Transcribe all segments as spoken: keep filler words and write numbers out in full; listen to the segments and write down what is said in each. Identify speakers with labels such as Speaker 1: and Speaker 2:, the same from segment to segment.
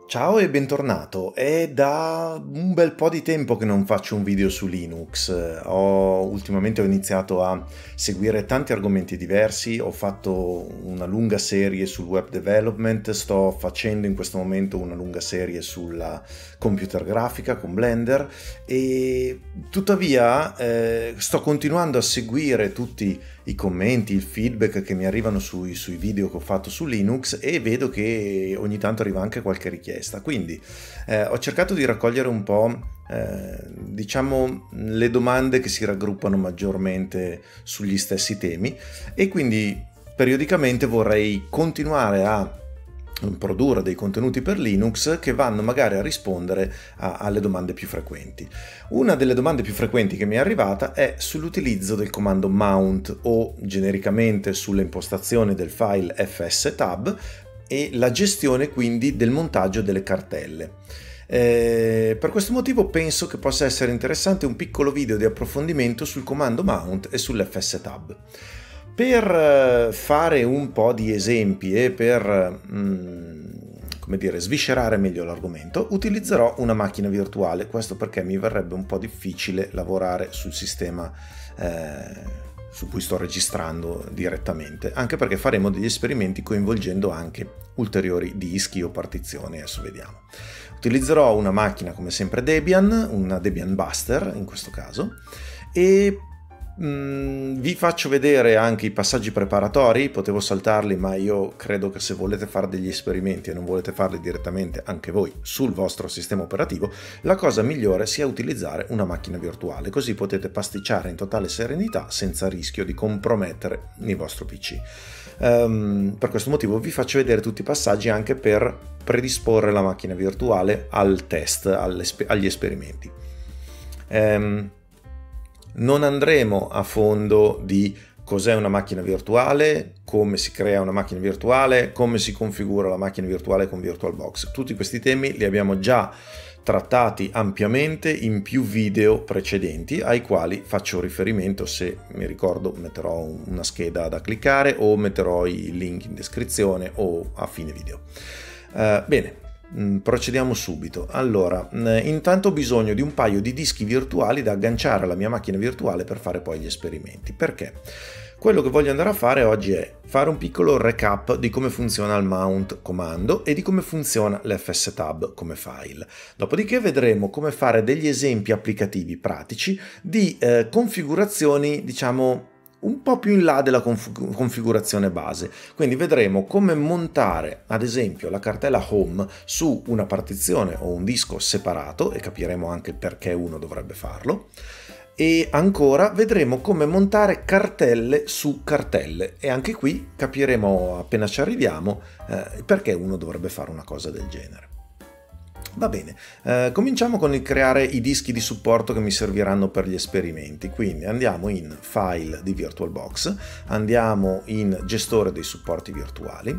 Speaker 1: Ciao e bentornato. È da un bel po' di tempo che non faccio un video su Linux. Ho, ultimamente ho iniziato a seguire tanti argomenti diversi, ho fatto una lunga serie sul web development, sto facendo in questo momento una lunga serie sulla computer grafica con Blender e tuttavia eh, sto continuando a seguire tutti i commenti, il feedback che mi arrivano sui, sui video che ho fatto su Linux e vedo che ogni tanto arriva anche qualche richiesta. Quindi eh, ho cercato di raccogliere un po' eh, diciamo le domande che si raggruppano maggiormente sugli stessi temi e quindi periodicamente vorrei continuare a produrre dei contenuti per Linux che vanno magari a rispondere a, alle domande più frequenti. Una delle domande più frequenti che mi è arrivata è sull'utilizzo del comando mount o genericamente sulle impostazioni del file fstab e la gestione quindi del montaggio delle cartelle. Eh, per questo motivo penso che possa essere interessante un piccolo video di approfondimento sul comando mount e sull'fstab. Per fare un po' di esempi e per mh, come dire, sviscerare meglio l'argomento, utilizzerò una macchina virtuale, questo perché mi verrebbe un po' difficile lavorare sul sistema eh, su cui sto registrando direttamente, anche perché faremo degli esperimenti coinvolgendo anche ulteriori dischi o partizioni, adesso vediamo. Utilizzerò una macchina come sempre Debian, una Debian Buster in questo caso, e Mm, vi faccio vedere anche i passaggi preparatori, potevo saltarli ma io credo che se volete fare degli esperimenti e non volete farli direttamente anche voi sul vostro sistema operativo, la cosa migliore sia utilizzare una macchina virtuale, così potete pasticciare in totale serenità senza rischio di compromettere il vostro P C. Um, per questo motivo vi faccio vedere tutti i passaggi anche per predisporre la macchina virtuale al test, agli esperimenti. Um, Non andremo a fondo di cos'è una macchina virtuale, come si crea una macchina virtuale, come si configura la macchina virtuale con VirtualBox. Tutti questi temi li abbiamo già trattati ampiamente in più video precedenti, ai quali faccio riferimento. Se mi ricordo metterò una scheda da cliccare o metterò i link in descrizione o a fine video. Uh, bene. Procediamo subito. Allora, intanto ho bisogno di un paio di dischi virtuali da agganciare alla mia macchina virtuale per fare poi gli esperimenti. Perché? Quello che voglio andare a fare oggi è fare un piccolo recap di come funziona il mount comando e di come funziona l'fstab come file. Dopodiché vedremo come fare degli esempi applicativi pratici di eh, configurazioni, diciamo, un po' più in là della config- configurazione base. Quindi vedremo come montare ad esempio la cartella home su una partizione o un disco separato e capiremo anche perché uno dovrebbe farlo, e ancora vedremo come montare cartelle su cartelle e anche qui capiremo appena ci arriviamo eh, perché uno dovrebbe fare una cosa del genere. Va bene, eh, cominciamo con il creare i dischi di supporto che mi serviranno per gli esperimenti. Quindi andiamo in File di VirtualBox, andiamo in Gestore dei supporti virtuali.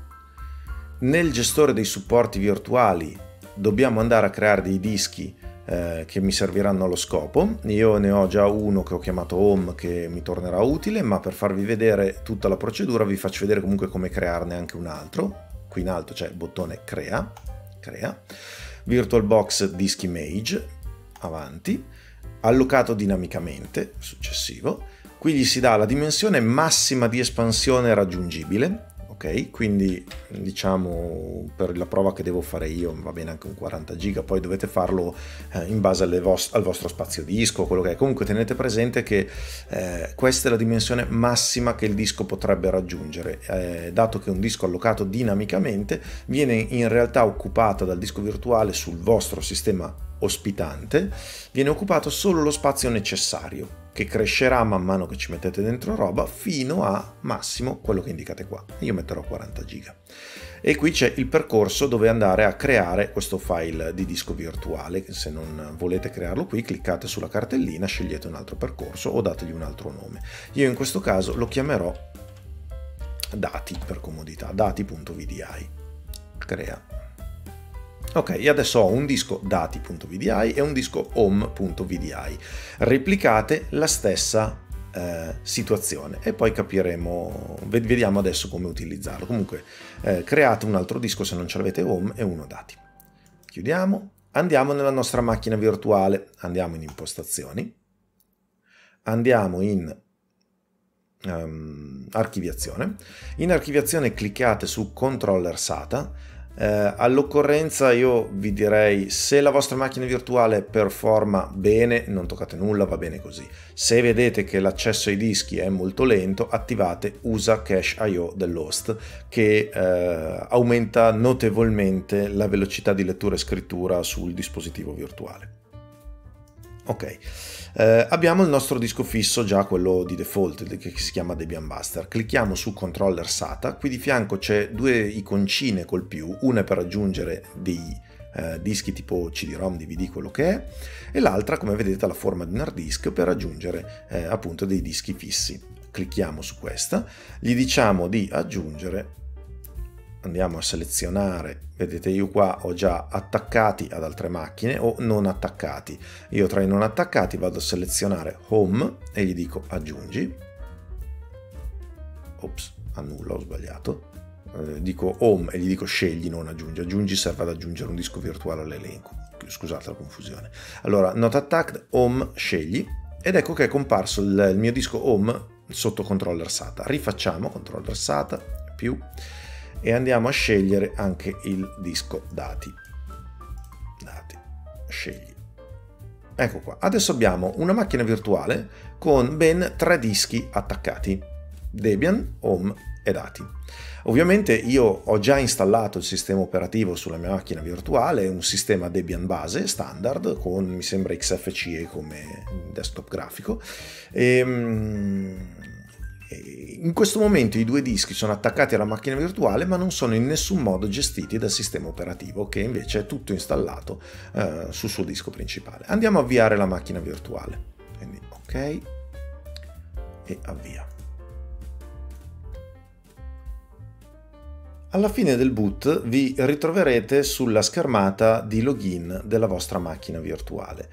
Speaker 1: Nel Gestore dei supporti virtuali dobbiamo andare a creare dei dischi eh, che mi serviranno allo scopo. Io ne ho già uno che ho chiamato Home che mi tornerà utile, ma per farvi vedere tutta la procedura vi faccio vedere comunque come crearne anche un altro. Qui in alto c'è il bottone Crea, Crea. VirtualBox Disk Image, avanti, allocato dinamicamente, successivo. Qui gli si dà la dimensione massima di espansione raggiungibile, ok? Quindi diciamo per la prova che devo fare io va bene anche un quaranta giga, poi dovete farlo eh, in base alle vos- al vostro spazio disco, quello che è. Comunque tenete presente che eh, questa è la dimensione massima che il disco potrebbe raggiungere, eh, dato che un disco allocato dinamicamente viene in realtà occupato dal disco virtuale sul vostro sistema ospitante, viene occupato solo lo spazio necessario, che crescerà man mano che ci mettete dentro roba fino a massimo quello che indicate qua. Io metterò quaranta giga. E qui c'è il percorso dove andare a creare questo file di disco virtuale. Se non volete crearlo qui, cliccate sulla cartellina, scegliete un altro percorso o dategli un altro nome. Io in questo caso lo chiamerò dati per comodità, dati.vdi. Crea. Ok, e adesso ho un disco dati.vdi e un disco home.vdi. Replicate la stessa eh, situazione e poi capiremo, vediamo adesso come utilizzarlo. Comunque eh, create un altro disco se non ce l'avete home e uno dati. chiudiamo, andiamo nella nostra macchina virtuale, andiamo in impostazioni, andiamo in um, archiviazione, in archiviazione cliccate su controller SATA. Eh, all'occorrenza io vi direi, se la vostra macchina virtuale performa bene non toccate nulla, va bene così. Se vedete che l'accesso ai dischi è molto lento, attivate usa cache I O dell'host, che eh, aumenta notevolmente la velocità di lettura e scrittura sul dispositivo virtuale. Ok, eh, abbiamo il nostro disco fisso, già quello di default, che si chiama Debian Buster. Clicchiamo su controller SATA, qui di fianco c'è due iconcine col più, una è per aggiungere dei eh, dischi tipo C D ROM, D V D, quello che è, e l'altra, come vedete, ha la forma di un hard disk per aggiungere eh, appunto dei dischi fissi. Clicchiamo su questa, gli diciamo di aggiungere, andiamo a selezionare, vedete io qua ho già attaccati ad altre macchine o non attaccati. Io tra i non attaccati vado a selezionare Home e gli dico aggiungi. Ops, annulla, ho sbagliato. Eh, dico Home e gli dico scegli, non aggiungi. Aggiungi serve ad aggiungere un disco virtuale all'elenco. Scusate la confusione. Allora, not attacked, Home, scegli. Ed ecco che è comparso il, il mio disco Home sotto controller SATA. Rifacciamo controller SATA più e andiamo a scegliere anche il disco dati. Dati, scegli. Ecco qua. Adesso abbiamo una macchina virtuale con ben tre dischi attaccati: Debian, Home e dati. Ovviamente io ho già installato il sistema operativo sulla mia macchina virtuale, un sistema Debian base standard con, mi sembra, X F C E come desktop grafico. E, in questo momento i due dischi sono attaccati alla macchina virtuale, ma non sono in nessun modo gestiti dal sistema operativo, che invece è tutto installato eh, sul suo disco principale. Andiamo a avviare la macchina virtuale. Quindi ok e avvia. Alla fine del boot vi ritroverete sulla schermata di login della vostra macchina virtuale.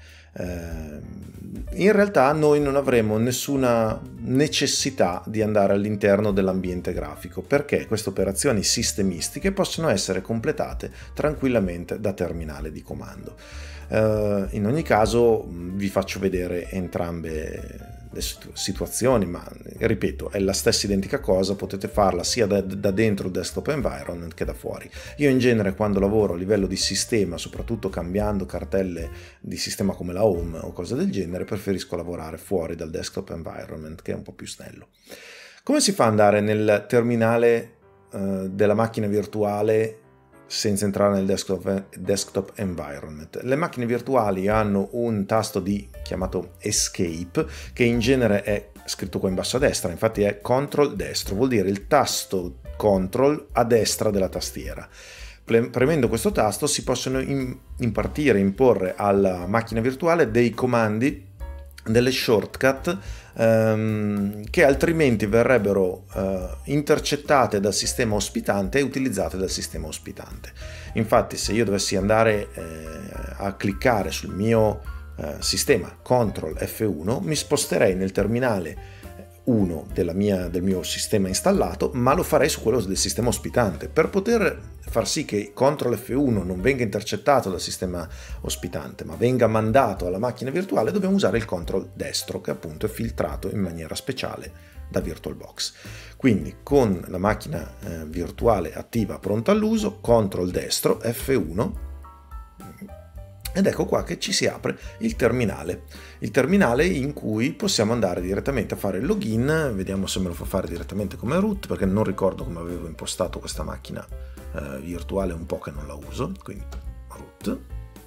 Speaker 1: In realtà noi non avremo nessuna necessità di andare all'interno dell'ambiente grafico, perché queste operazioni sistemistiche possono essere completate tranquillamente da terminale di comando. In ogni caso vi faccio vedere entrambe le situazioni, ma ripeto, è la stessa identica cosa, potete farla sia da, da dentro il desktop environment che da fuori. Io in genere quando lavoro a livello di sistema, soprattutto cambiando cartelle di sistema come la home o cose del genere, preferisco lavorare fuori dal desktop environment, che è un po' più snello. Come si fa ad andare nel terminale eh, della macchina virtuale senza entrare nel desktop, desktop environment? Le macchine virtuali hanno un tasto di chiamato Escape, che in genere è scritto qua in basso a destra, infatti è Control destro, vuol dire il tasto Control a destra della tastiera. Premendo questo tasto si possono impartire, imporre alla macchina virtuale dei comandi, delle shortcut ehm, che altrimenti verrebbero eh, intercettate dal sistema ospitante e utilizzate dal sistema ospitante. Infatti, se io dovessi andare eh, a cliccare sul mio eh, sistema control F uno, mi sposterei nel terminale uno della mia, del mio sistema installato, ma lo farei su quello del sistema ospitante. Per poter far sì che control F uno non venga intercettato dal sistema ospitante, ma venga mandato alla macchina virtuale, dobbiamo usare il control destro, che appunto è filtrato in maniera speciale da VirtualBox. Quindi con la macchina eh, virtuale attiva pronta all'uso, control destro F uno, ed ecco qua che ci si apre il terminale, il terminale in cui possiamo andare direttamente a fare il login. Vediamo se me lo fa fare direttamente come root, perché non ricordo come avevo impostato questa macchina eh, virtuale, un po' che non la uso, quindi root.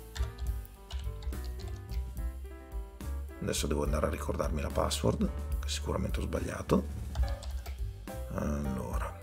Speaker 1: Adesso devo andare a ricordarmi la password, che sicuramente ho sbagliato. Allora,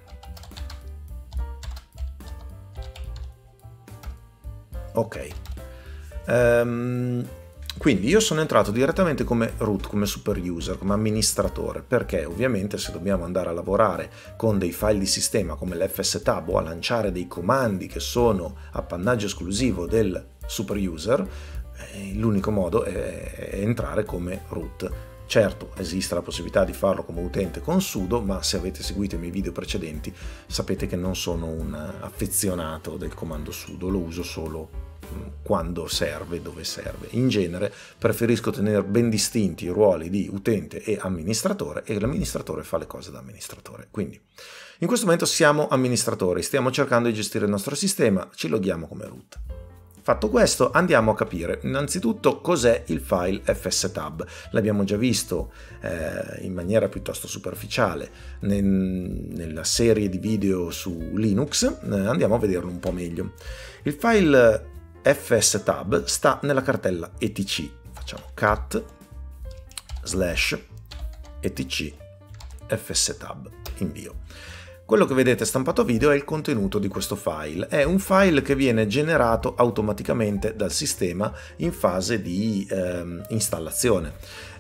Speaker 1: ok. Um, quindi io sono entrato direttamente come root, come super user, come amministratore, perché ovviamente se dobbiamo andare a lavorare con dei file di sistema come l'fstab o a lanciare dei comandi che sono appannaggio esclusivo del super user, eh, l'unico modo è, è entrare come root. Certo, esiste la possibilità di farlo come utente con sudo, ma se avete seguito i miei video precedenti sapete che non sono un affezionato del comando sudo, lo uso solo quando serve, dove serve. In genere preferisco tenere ben distinti i ruoli di utente e amministratore, e l'amministratore fa le cose da amministratore. Quindi in questo momento siamo amministratori, stiamo cercando di gestire il nostro sistema, ci loghiamo come root. Fatto questo, andiamo a capire innanzitutto cos'è il file fstab. L'abbiamo già visto eh, in maniera piuttosto superficiale nel, nella serie di video su Linux, eh, andiamo a vederlo un po' meglio. Il file fstab sta nella cartella etc. Facciamo cat slash etc fstab, invio. Quello che vedete stampato a video è il contenuto di questo file. È un file che viene generato automaticamente dal sistema in fase di eh, installazione.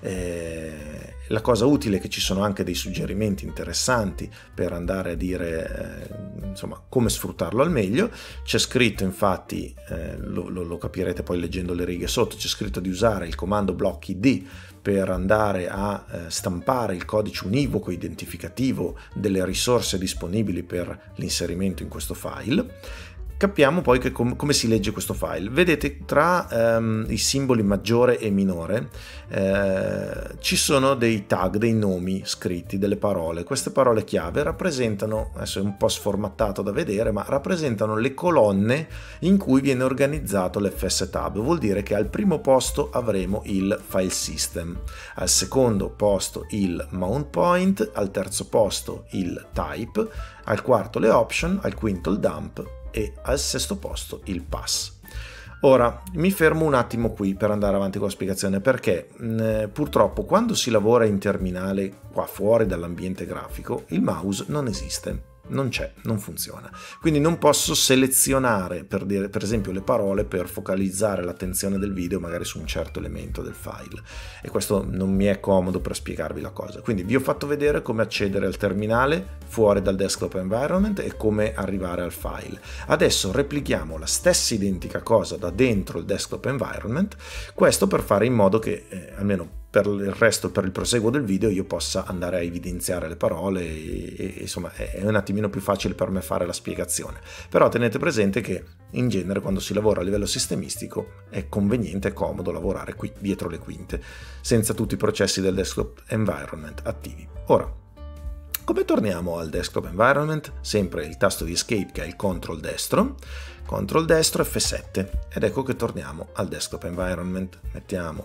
Speaker 1: Eh, la cosa utile è che ci sono anche dei suggerimenti interessanti per andare a dire eh, insomma come sfruttarlo al meglio. C'è scritto infatti, eh, lo, lo, lo capirete poi leggendo le righe sotto, c'è scritto di usare il comando block id per andare a eh, stampare il codice univoco identificativo delle risorse disponibili per l'inserimento in questo file. Capiamo poi che com come si legge questo file. Vedete tra ehm, i simboli maggiore e minore eh, ci sono dei tag, dei nomi scritti, delle parole. Queste parole chiave rappresentano, adesso è un po' sformattato da vedere, ma rappresentano le colonne in cui viene organizzato l'fstab. Vuol dire che al primo posto avremo il file system, al secondo posto il mount point, al terzo posto il type, al quarto le option, al quinto il dump e al sesto posto il pass. Ora mi fermo un attimo qui per andare avanti con la spiegazione, perché mh, purtroppo quando si lavora in terminale qua fuori dall'ambiente grafico il mouse non esiste, non c'è, non funziona, quindi non posso selezionare per, dire, per esempio le parole per focalizzare l'attenzione del video magari su un certo elemento del file, e questo non mi è comodo per spiegarvi la cosa. Quindi vi ho fatto vedere come accedere al terminale fuori dal desktop environment e come arrivare al file. Adesso replichiamo la stessa identica cosa da dentro il desktop environment, questo per fare in modo che eh, almeno per il resto, per il proseguo del video, io possa andare a evidenziare le parole e, e insomma è un attimino più facile per me fare la spiegazione. Però tenete presente che in genere quando si lavora a livello sistemistico è conveniente e comodo lavorare qui dietro le quinte, senza tutti i processi del desktop environment attivi. Ora, come torniamo al desktop environment? Sempre il tasto di escape che è il control destro, control destro F sette, ed ecco che torniamo al desktop environment. Mettiamo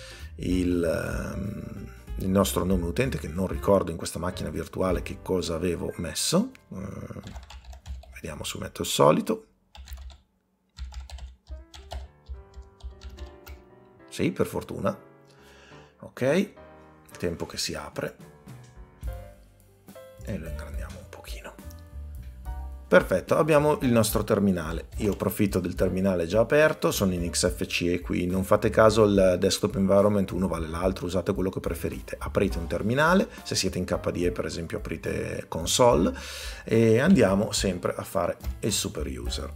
Speaker 1: Il, um, il nostro nome utente, che non ricordo in questa macchina virtuale che cosa avevo messo. Uh, vediamo se metto il solito. Sì, per fortuna. Ok, il tempo che si apre e lo ingrandiamo un pochino. Perfetto, abbiamo il nostro terminale. Io approfitto del terminale già aperto, sono in X F C E qui, non fate caso al desktop environment, uno vale l'altro, usate quello che preferite. Aprite un terminale, se siete in K D E per esempio aprite console e andiamo sempre a fare il super user.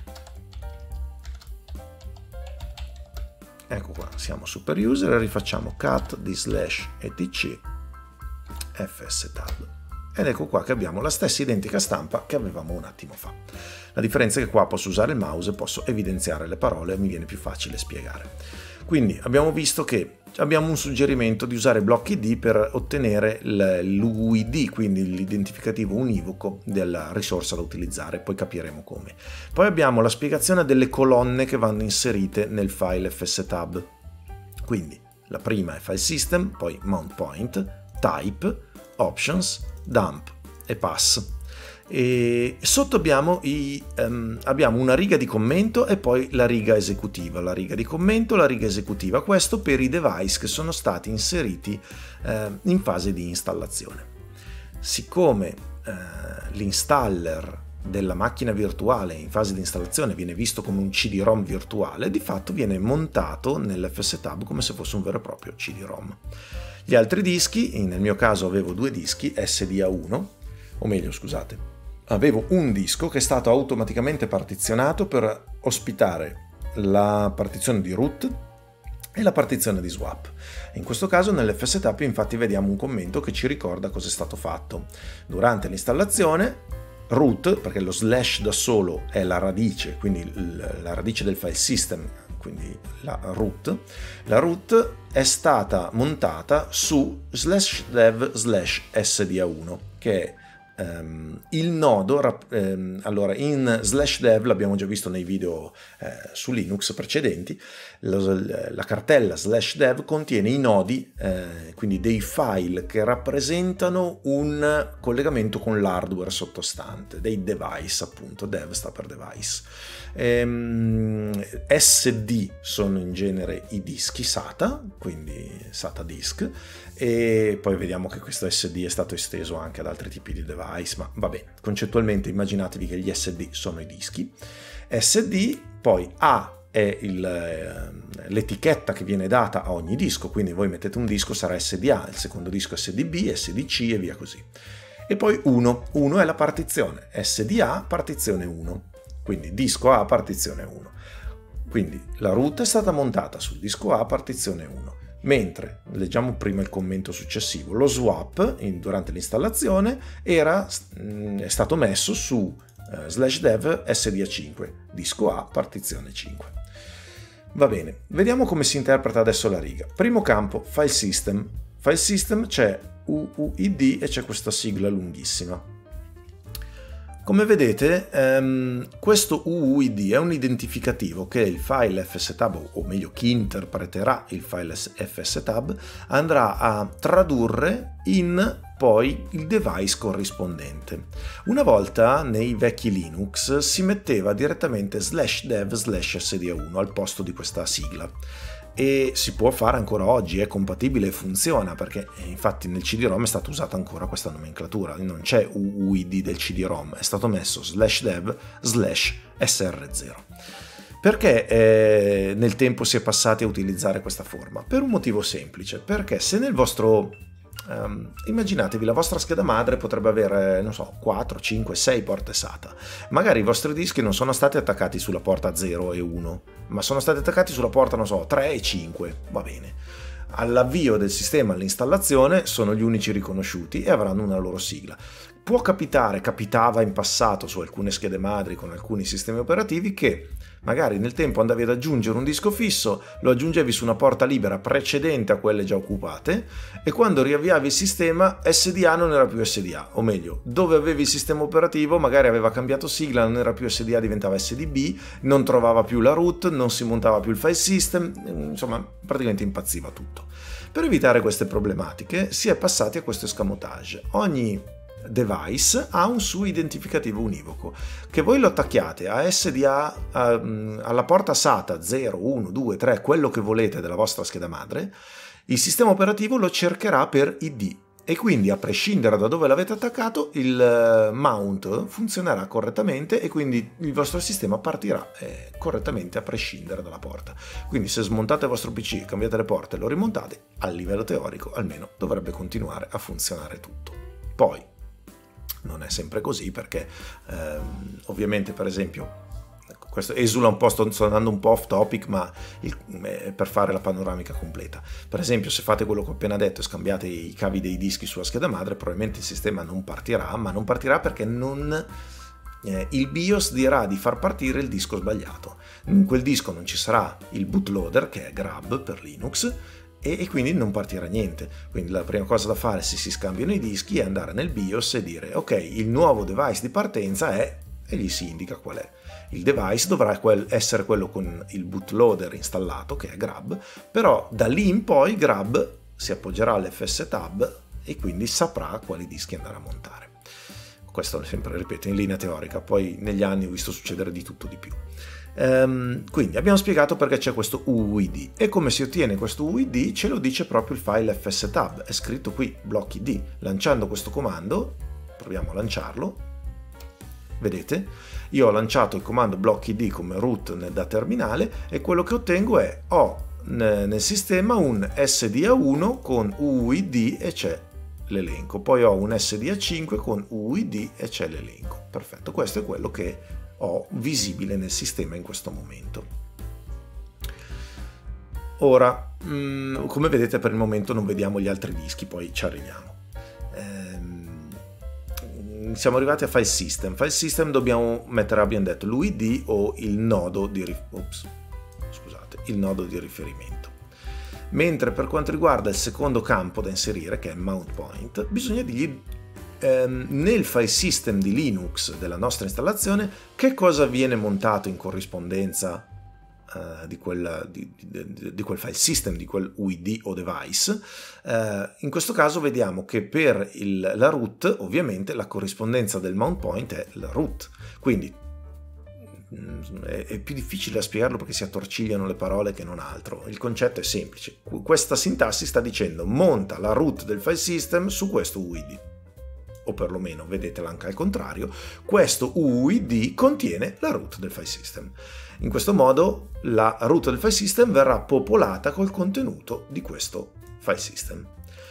Speaker 1: Ecco qua, siamo super user e rifacciamo cat di slash etc fstab. Ed ecco qua che abbiamo la stessa identica stampa che avevamo un attimo fa. La differenza è che qua posso usare il mouse e posso evidenziare le parole e mi viene più facile spiegare. Quindi abbiamo visto che abbiamo un suggerimento di usare block id per ottenere l'U I D, quindi l'identificativo univoco della risorsa da utilizzare, poi capiremo come. Poi abbiamo la spiegazione delle colonne che vanno inserite nel file fstab. Quindi la prima è file system, poi mount point, type, options, dump e pass. E sotto abbiamo, i, um, abbiamo una riga di commento e poi la riga esecutiva, la riga di commento, la riga esecutiva, questo per i device che sono stati inseriti uh, in fase di installazione. Siccome uh, l'installer della macchina virtuale in fase di installazione viene visto come un C D ROM virtuale, di fatto viene montato nell'fstab come se fosse un vero e proprio C D ROM. Gli altri dischi, nel mio caso avevo due dischi S D A uno, o meglio scusate, avevo un disco che è stato automaticamente partizionato per ospitare la partizione di root e la partizione di swap. In questo caso nell'fstab infatti vediamo un commento che ci ricorda cosa è stato fatto. Durante l'installazione root, perché lo slash da solo è la radice, quindi la radice del file system, quindi la root, la root è stata montata su slash dev slash S D A uno, che è Um, il nodo. Um, allora, in slash dev, l'abbiamo già visto nei video eh, su Linux precedenti, lo, la cartella slash dev contiene i nodi, eh, quindi dei file che rappresentano un collegamento con l'hardware sottostante, dei device, appunto. Dev sta per device. Um, S D sono in genere i dischi SATA, quindi SATA disk, e poi vediamo che questo S D è stato esteso anche ad altri tipi di device, ma vabbè, concettualmente immaginatevi che gli S D sono i dischi. S D, poi A è l'etichetta che viene data a ogni disco, quindi voi mettete un disco, sarà S D A, il secondo disco S D B, S D C e via così. E poi uno, uno è la partizione, S D A partizione uno, quindi disco A partizione uno. Quindi la root è stata montata sul disco A partizione uno. Mentre, leggiamo prima il commento successivo, lo swap in, durante l'installazione era, mh, è stato messo su uh, slash dev S D A cinque, disco A partizione cinque. Va bene, vediamo come si interpreta adesso la riga. Primo campo, file system. File system c'è U U I D e c'è questa sigla lunghissima. Come vedete, ehm, questo U U I D è un identificativo che il file fstab, o meglio chi interpreterà il file fstab, andrà a tradurre in poi il device corrispondente. Una volta nei vecchi Linux si metteva direttamente slash dev slash S D A uno al posto di questa sigla. E si può fare ancora oggi, è compatibile e funziona, perché infatti nel C D ROM è stata usata ancora questa nomenclatura, non c'è U U I D del C D ROM, è stato messo slash dev slash S R zero. Perché eh, nel tempo si è passati a utilizzare questa forma? Per un motivo semplice, perché se nel vostro Um, immaginatevi, la vostra scheda madre potrebbe avere, non so, quattro, cinque, sei porte SATA. Magari i vostri dischi non sono stati attaccati sulla porta zero e uno, ma sono stati attaccati sulla porta, non so, tre e cinque, va bene. All'avvio del sistema, all'installazione, sono gli unici riconosciuti e avranno una loro sigla. Può capitare, capitava in passato su alcune schede madri con alcuni sistemi operativi, che magari nel tempo andavi ad aggiungere un disco fisso, lo aggiungevi su una porta libera precedente a quelle già occupate, e quando riavviavi il sistema S D A non era più S D A, o meglio, dove avevi il sistema operativo magari aveva cambiato sigla, non era più S D A, diventava S D B, non trovava più la root, non si montava più il file system, insomma praticamente impazziva tutto. Per evitare queste problematiche si è passati a questo escamotage. Ogni device ha un suo identificativo univoco, che voi lo attacchiate a S D A, a, alla porta SATA zero, uno, due, tre, quello che volete della vostra scheda madre, il sistema operativo lo cercherà per I D, e quindi a prescindere da dove l'avete attaccato il mount funzionerà correttamente e quindi il vostro sistema partirà eh, correttamente a prescindere dalla porta. Quindi se smontate il vostro P C, cambiate le porte e lo rimontate, a livello teorico almeno dovrebbe continuare a funzionare tutto. Poi non è sempre così, perché ehm, ovviamente, per esempio, questo esula un po', sto andando un po' off topic, ma il, eh, per fare la panoramica completa. Per esempio, se fate quello che ho appena detto e scambiate i cavi dei dischi sulla scheda madre, probabilmente il sistema non partirà, ma non partirà perché non, eh, il BIOS dirà di far partire il disco sbagliato. In quel disco non ci sarà il bootloader, che è grab per Linux, e quindi non partirà niente. Quindi la prima cosa da fare, se si scambiano i dischi, è andare nel BIOS e dire ok, il nuovo device di partenza è, e gli si indica qual è. Il device dovrà essere quello con il bootloader installato, che è grab, però da lì in poi grab si appoggerà all'fstab e quindi saprà quali dischi andare a montare. Questo sempre, ripeto, in linea teorica, poi negli anni ho visto succedere di tutto di più. Um, quindi abbiamo spiegato perché c'è questo U U I D, e come si ottiene questo U U I D ce lo dice proprio il file fstab, è scritto qui, block I D. Lanciando questo comando, proviamo a lanciarlo, vedete? Io ho lanciato il comando block I D come root da terminale, e quello che ottengo è, ho nel sistema un S D A uno con U U I D e c'è l'elenco, poi ho un S D A cinque con U U I D e c'è l'elenco. Perfetto, questo è quello che ho visibile nel sistema in questo momento. Ora, mh, come vedete, per il momento non vediamo gli altri dischi, poi ci arriviamo. Ehm, siamo arrivati a file system. File system dobbiamo mettere, abbiamo detto, l'U I D o il nodo di, Ops, scusate, il nodo di riferimento. Mentre per quanto riguarda il secondo campo da inserire, che è mount point, bisogna dirgli ehm, nel file system di Linux della nostra installazione che cosa viene montato in corrispondenza Uh, di, quel, di, di, di quel file system, di quel U I D o device. Uh, in questo caso vediamo che per il, la root, ovviamente, la corrispondenza del mount point è la root. Quindi mh, è, è più difficile da spiegarlo perché si attorcigliano le parole che non altro. Il concetto è semplice. Questa sintassi sta dicendo monta la root del file system su questo U I D. O perlomeno, vedetela anche al contrario, questo U I D contiene la root del file system. In questo modo la root del file system verrà popolata col contenuto di questo file system.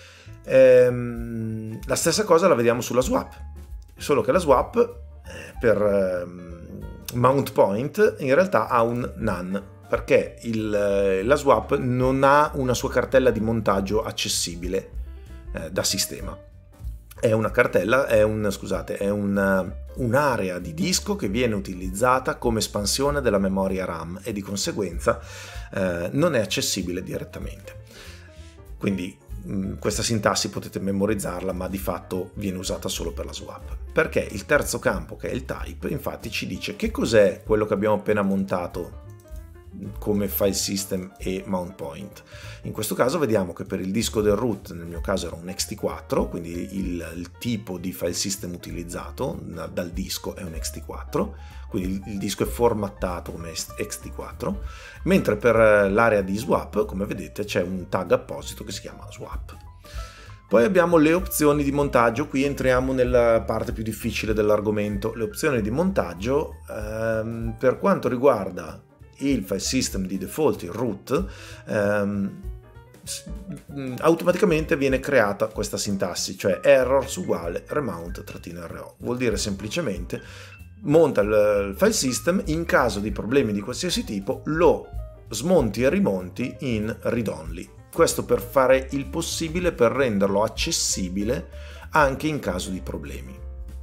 Speaker 1: Ehm, la stessa cosa la vediamo sulla swap, solo che la swap eh, per eh, mount point in realtà ha un none, perché il, la swap non ha una sua cartella di montaggio accessibile eh, da sistema. È una cartella, è un, scusate, è un, un'area di disco che viene utilizzata come espansione della memoria RAM e di conseguenza eh, non è accessibile direttamente. Quindi mh, questa sintassi potete memorizzarla, ma di fatto viene usata solo per la swap. Perché il terzo campo, che è il type, infatti ci dice che cos'è quello che abbiamo appena montato come file system e mount point. In questo caso vediamo che per il disco del root, nel mio caso era un X T quattro, quindi il, il tipo di file system utilizzato dal disco è un X T quattro, quindi il, il disco è formattato come X T quattro, mentre per l'area di swap, come vedete, c'è un tag apposito che si chiama swap. Poi abbiamo le opzioni di montaggio. Qui entriamo nella parte più difficile dell'argomento. Le opzioni di montaggio ehm, per quanto riguarda il file system di default, il root, ehm, automaticamente viene creata questa sintassi, cioè errors uguale remount-ro. Vuol dire semplicemente monta il file system, in caso di problemi di qualsiasi tipo lo smonti e rimonti in read-only. Questo per fare il possibile per renderlo accessibile anche in caso di problemi.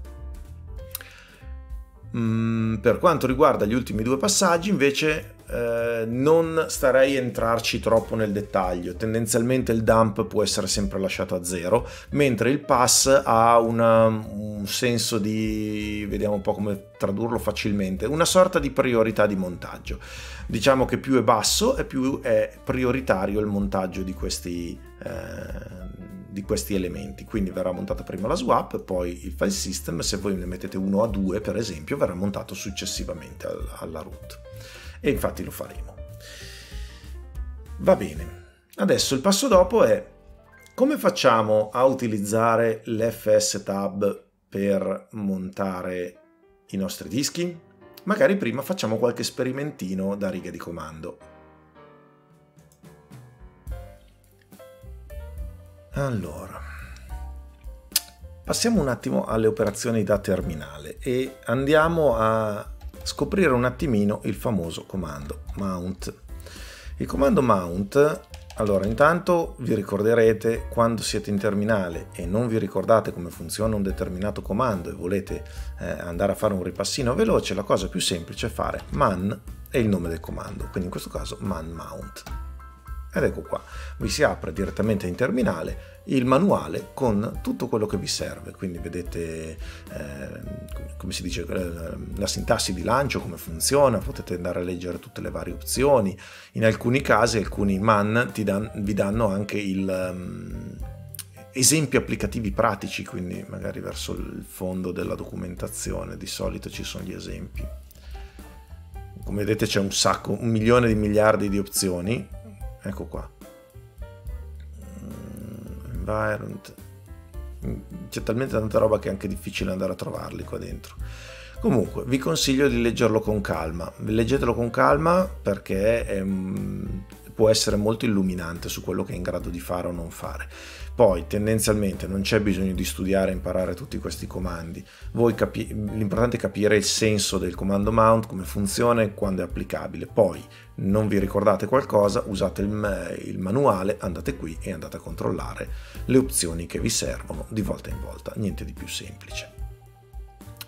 Speaker 1: Mm, per quanto riguarda gli ultimi due passaggi, invece, eh, non starei a entrarci troppo nel dettaglio. Tendenzialmente il dump può essere sempre lasciato a zero, mentre il pass ha una, un senso di, vediamo un po' come tradurlo facilmente, una sorta di priorità di montaggio. Diciamo che più è basso e più è prioritario il montaggio di questi eh, di questi elementi, quindi verrà montata prima la swap, poi il file system. Se voi ne mettete uno a due, per esempio, verrà montato successivamente alla root, e infatti lo faremo. Va bene, adesso il passo dopo è: come facciamo a utilizzare l'fstab per montare i nostri dischi? Magari prima facciamo qualche sperimentino da riga di comando. Allora, passiamo un attimo alle operazioni da terminale e andiamo a scoprire un attimino il famoso comando mount. Il comando mount, allora, intanto vi ricorderete, quando siete in terminale e non vi ricordate come funziona un determinato comando e volete eh, andare a fare un ripassino veloce, la cosa più semplice è fare man e il nome del comando, quindi in questo caso man mount. Ed ecco qua, vi si apre direttamente in terminale il manuale con tutto quello che vi serve. Quindi vedete, eh, come si dice, la sintassi di lancio, come funziona, potete andare a leggere tutte le varie opzioni. In alcuni casi, alcuni man ti dan, vi danno anche il, um, esempi applicativi pratici, quindi magari verso il fondo della documentazione, di solito ci sono gli esempi. Come vedete c'è un sacco, un milione di miliardi di opzioni. Ecco qua, environment, c'è talmente tanta roba che è anche difficile andare a trovarli qua dentro. Comunque vi consiglio di leggerlo con calma, leggetelo con calma perché è, può essere molto illuminante su quello che è in grado di fare o non fare. Poi tendenzialmente non c'è bisogno di studiare e imparare tutti questi comandi. Voi capi- l'importante è capire il senso del comando mount, come funziona e quando è applicabile. Poi non vi ricordate qualcosa, usate il, il manuale, andate qui e andate a controllare le opzioni che vi servono di volta in volta, niente di più semplice.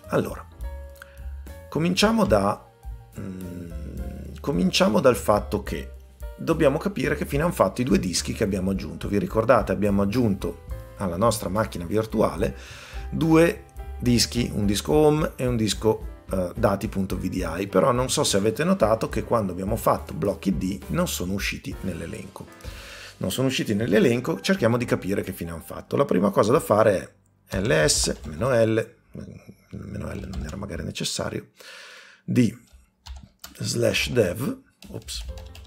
Speaker 1: Allora, cominciamo da mm, cominciamo dal fatto che dobbiamo capire che fine hanno fatto i due dischi che abbiamo aggiunto. Vi ricordate, abbiamo aggiunto alla nostra macchina virtuale due dischi, un disco home e un disco uh, dati.vdi, però non so se avete notato che quando abbiamo fatto blocchi D non sono usciti nell'elenco. Non sono usciti nell'elenco, cerchiamo di capire che fine hanno fatto. La prima cosa da fare è ls, meno L, meno L non era magari necessario, di slash dev, ops,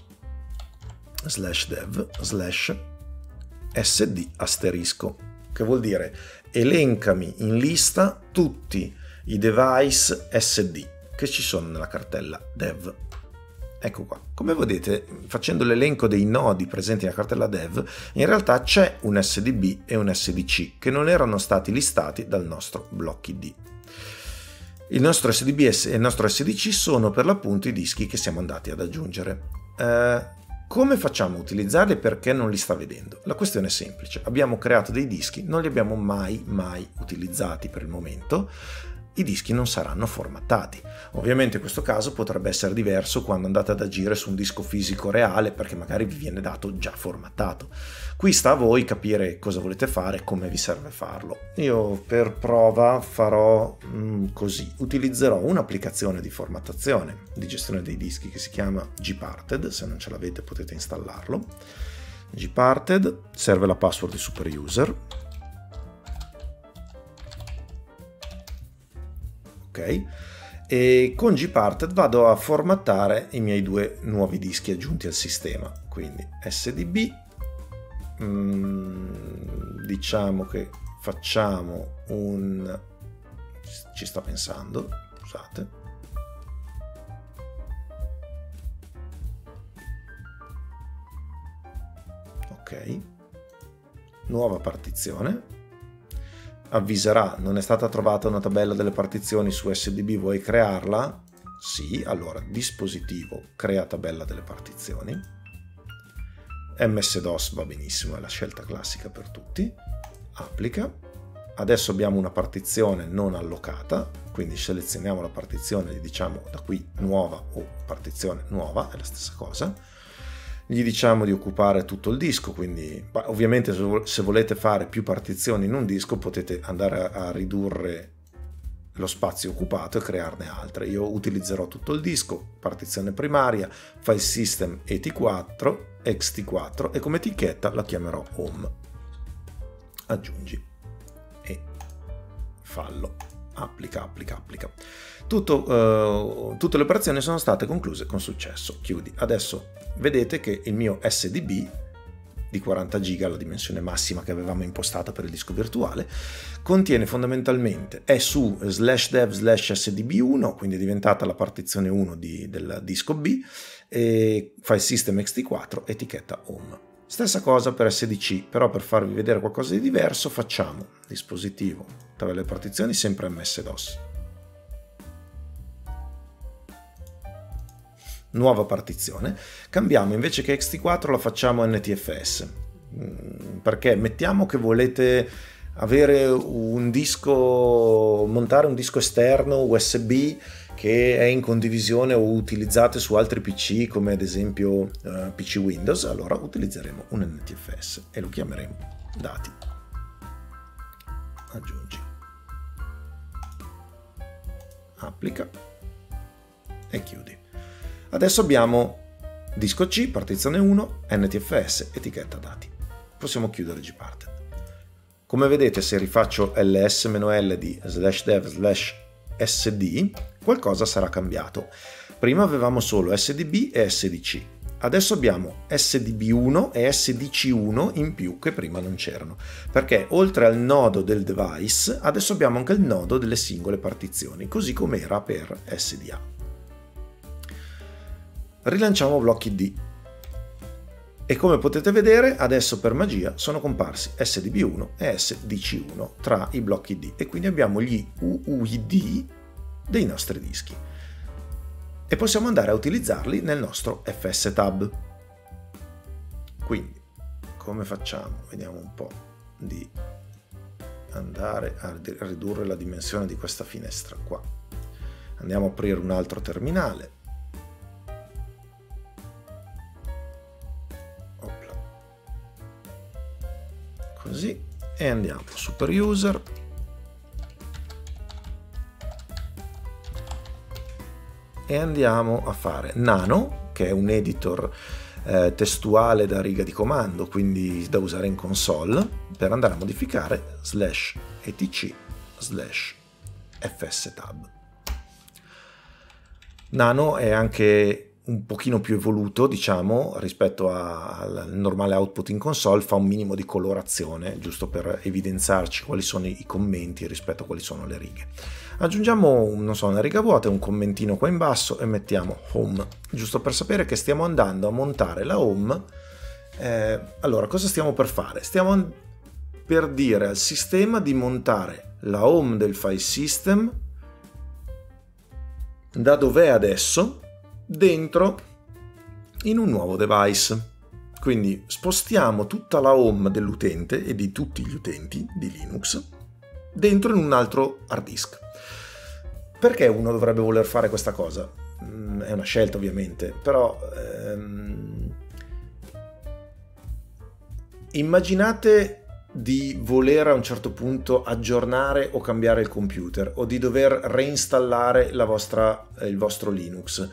Speaker 1: slash dev slash sd asterisco, che vuol dire elencami in lista tutti i device sd che ci sono nella cartella dev. Ecco qua, come vedete, facendo l'elenco dei nodi presenti nella cartella dev, in realtà c'è un S D B e un S D C che non erano stati listati dal nostro blocchi D. Il nostro S D B e il nostro S D C sono per l'appunto i dischi che siamo andati ad aggiungere. Eh, come facciamo a utilizzarli e perché non li sta vedendo? La questione è semplice, abbiamo creato dei dischi, non li abbiamo mai mai utilizzati per il momento. I dischi non saranno formattati. Ovviamente in questo caso potrebbe essere diverso quando andate ad agire su un disco fisico reale, perché magari vi viene dato già formattato. Qui sta a voi capire cosa volete fare e come vi serve farlo. Io per prova farò mm, così, utilizzerò un'applicazione di formattazione, di gestione dei dischi che si chiama Gparted, se non ce l'avete potete installarlo. Gparted, serve la password di super user. Ok, e con Gparted vado a formattare i miei due nuovi dischi aggiunti al sistema, quindi S D B, mm, diciamo che facciamo un, ci sta pensando, scusate, ok, nuova partizione. Avviserà, non è stata trovata una tabella delle partizioni su S D B, vuoi crearla? Sì, allora dispositivo, crea tabella delle partizioni. M S DOS va benissimo, è la scelta classica per tutti. Applica. Adesso abbiamo una partizione non allocata, quindi selezioniamo la partizione, gli diciamo da qui nuova o partizione nuova, è la stessa cosa. Gli diciamo di occupare tutto il disco, quindi ovviamente se volete fare più partizioni in un disco potete andare a ridurre lo spazio occupato e crearne altre. Io utilizzerò tutto il disco, partizione primaria, file system E T quattro, X T quattro e come etichetta la chiamerò home. Aggiungi e fallo. Applica, applica, applica. Tutto, uh, tutte le operazioni sono state concluse con successo. Chiudi. Adesso vedete che il mio S D B di quaranta giga, la dimensione massima che avevamo impostato per il disco virtuale, contiene fondamentalmente, è su slash dev slash S D B uno, quindi è diventata la partizione uno di, del disco B, e file system X T quattro, etichetta home. Stessa cosa per S D C, però per farvi vedere qualcosa di diverso facciamo dispositivo, tabella delle partizioni, sempre M S DOS. Nuova partizione, cambiamo, invece che X T quattro la facciamo N T F S, perché mettiamo che volete avere un disco, montare un disco esterno U S B che è in condivisione o utilizzate su altri P C come ad esempio uh, P C Windows, allora utilizzeremo un N T F S e lo chiameremo dati. Aggiungi, applica e chiudi. Adesso abbiamo disco C, partizione uno, N T F S, etichetta dati. Possiamo chiudere Gparted. Come vedete, se rifaccio ls-l di slash dev slash sd, qualcosa sarà cambiato. Prima avevamo solo S D B e S D C. Adesso abbiamo S D B uno e S D C uno in più che prima non c'erano, perché oltre al nodo del device, adesso abbiamo anche il nodo delle singole partizioni, così come era per S D A. Rilanciamo blocchi D e come potete vedere adesso per magia sono comparsi S D B uno e S D C uno tra i blocchi D e quindi abbiamo gli U U I D dei nostri dischi e possiamo andare a utilizzarli nel nostro F S Tab. Quindi come facciamo? Vediamo un po' di andare a ridurre la dimensione di questa finestra qua. Andiamo a aprire un altro terminale. Opla. Così, e andiamo super user. E andiamo a fare Nano, che è un editor eh, testuale da riga di comando, quindi da usare in console, per andare a modificare slash etc slash fstab. Nano è anche un pochino più evoluto, diciamo, rispetto a, al normale output in console, fa un minimo di colorazione, giusto per evidenziarci quali sono i commenti rispetto a quali sono le righe. Aggiungiamo, non so, una riga vuota e un commentino qua in basso e mettiamo home, giusto per sapere che stiamo andando a montare la home. Eh, allora, cosa stiamo per fare? Stiamo per dire al sistema di montare la home del file system da dov'è adesso dentro in un nuovo device. Quindi spostiamo tutta la home dell'utente e di tutti gli utenti di Linux dentro in un altro hard disk. Perché uno dovrebbe voler fare questa cosa? È una scelta ovviamente, però ehm, immaginate di voler a un certo punto aggiornare o cambiare il computer, o di dover reinstallare la vostra, il vostro Linux,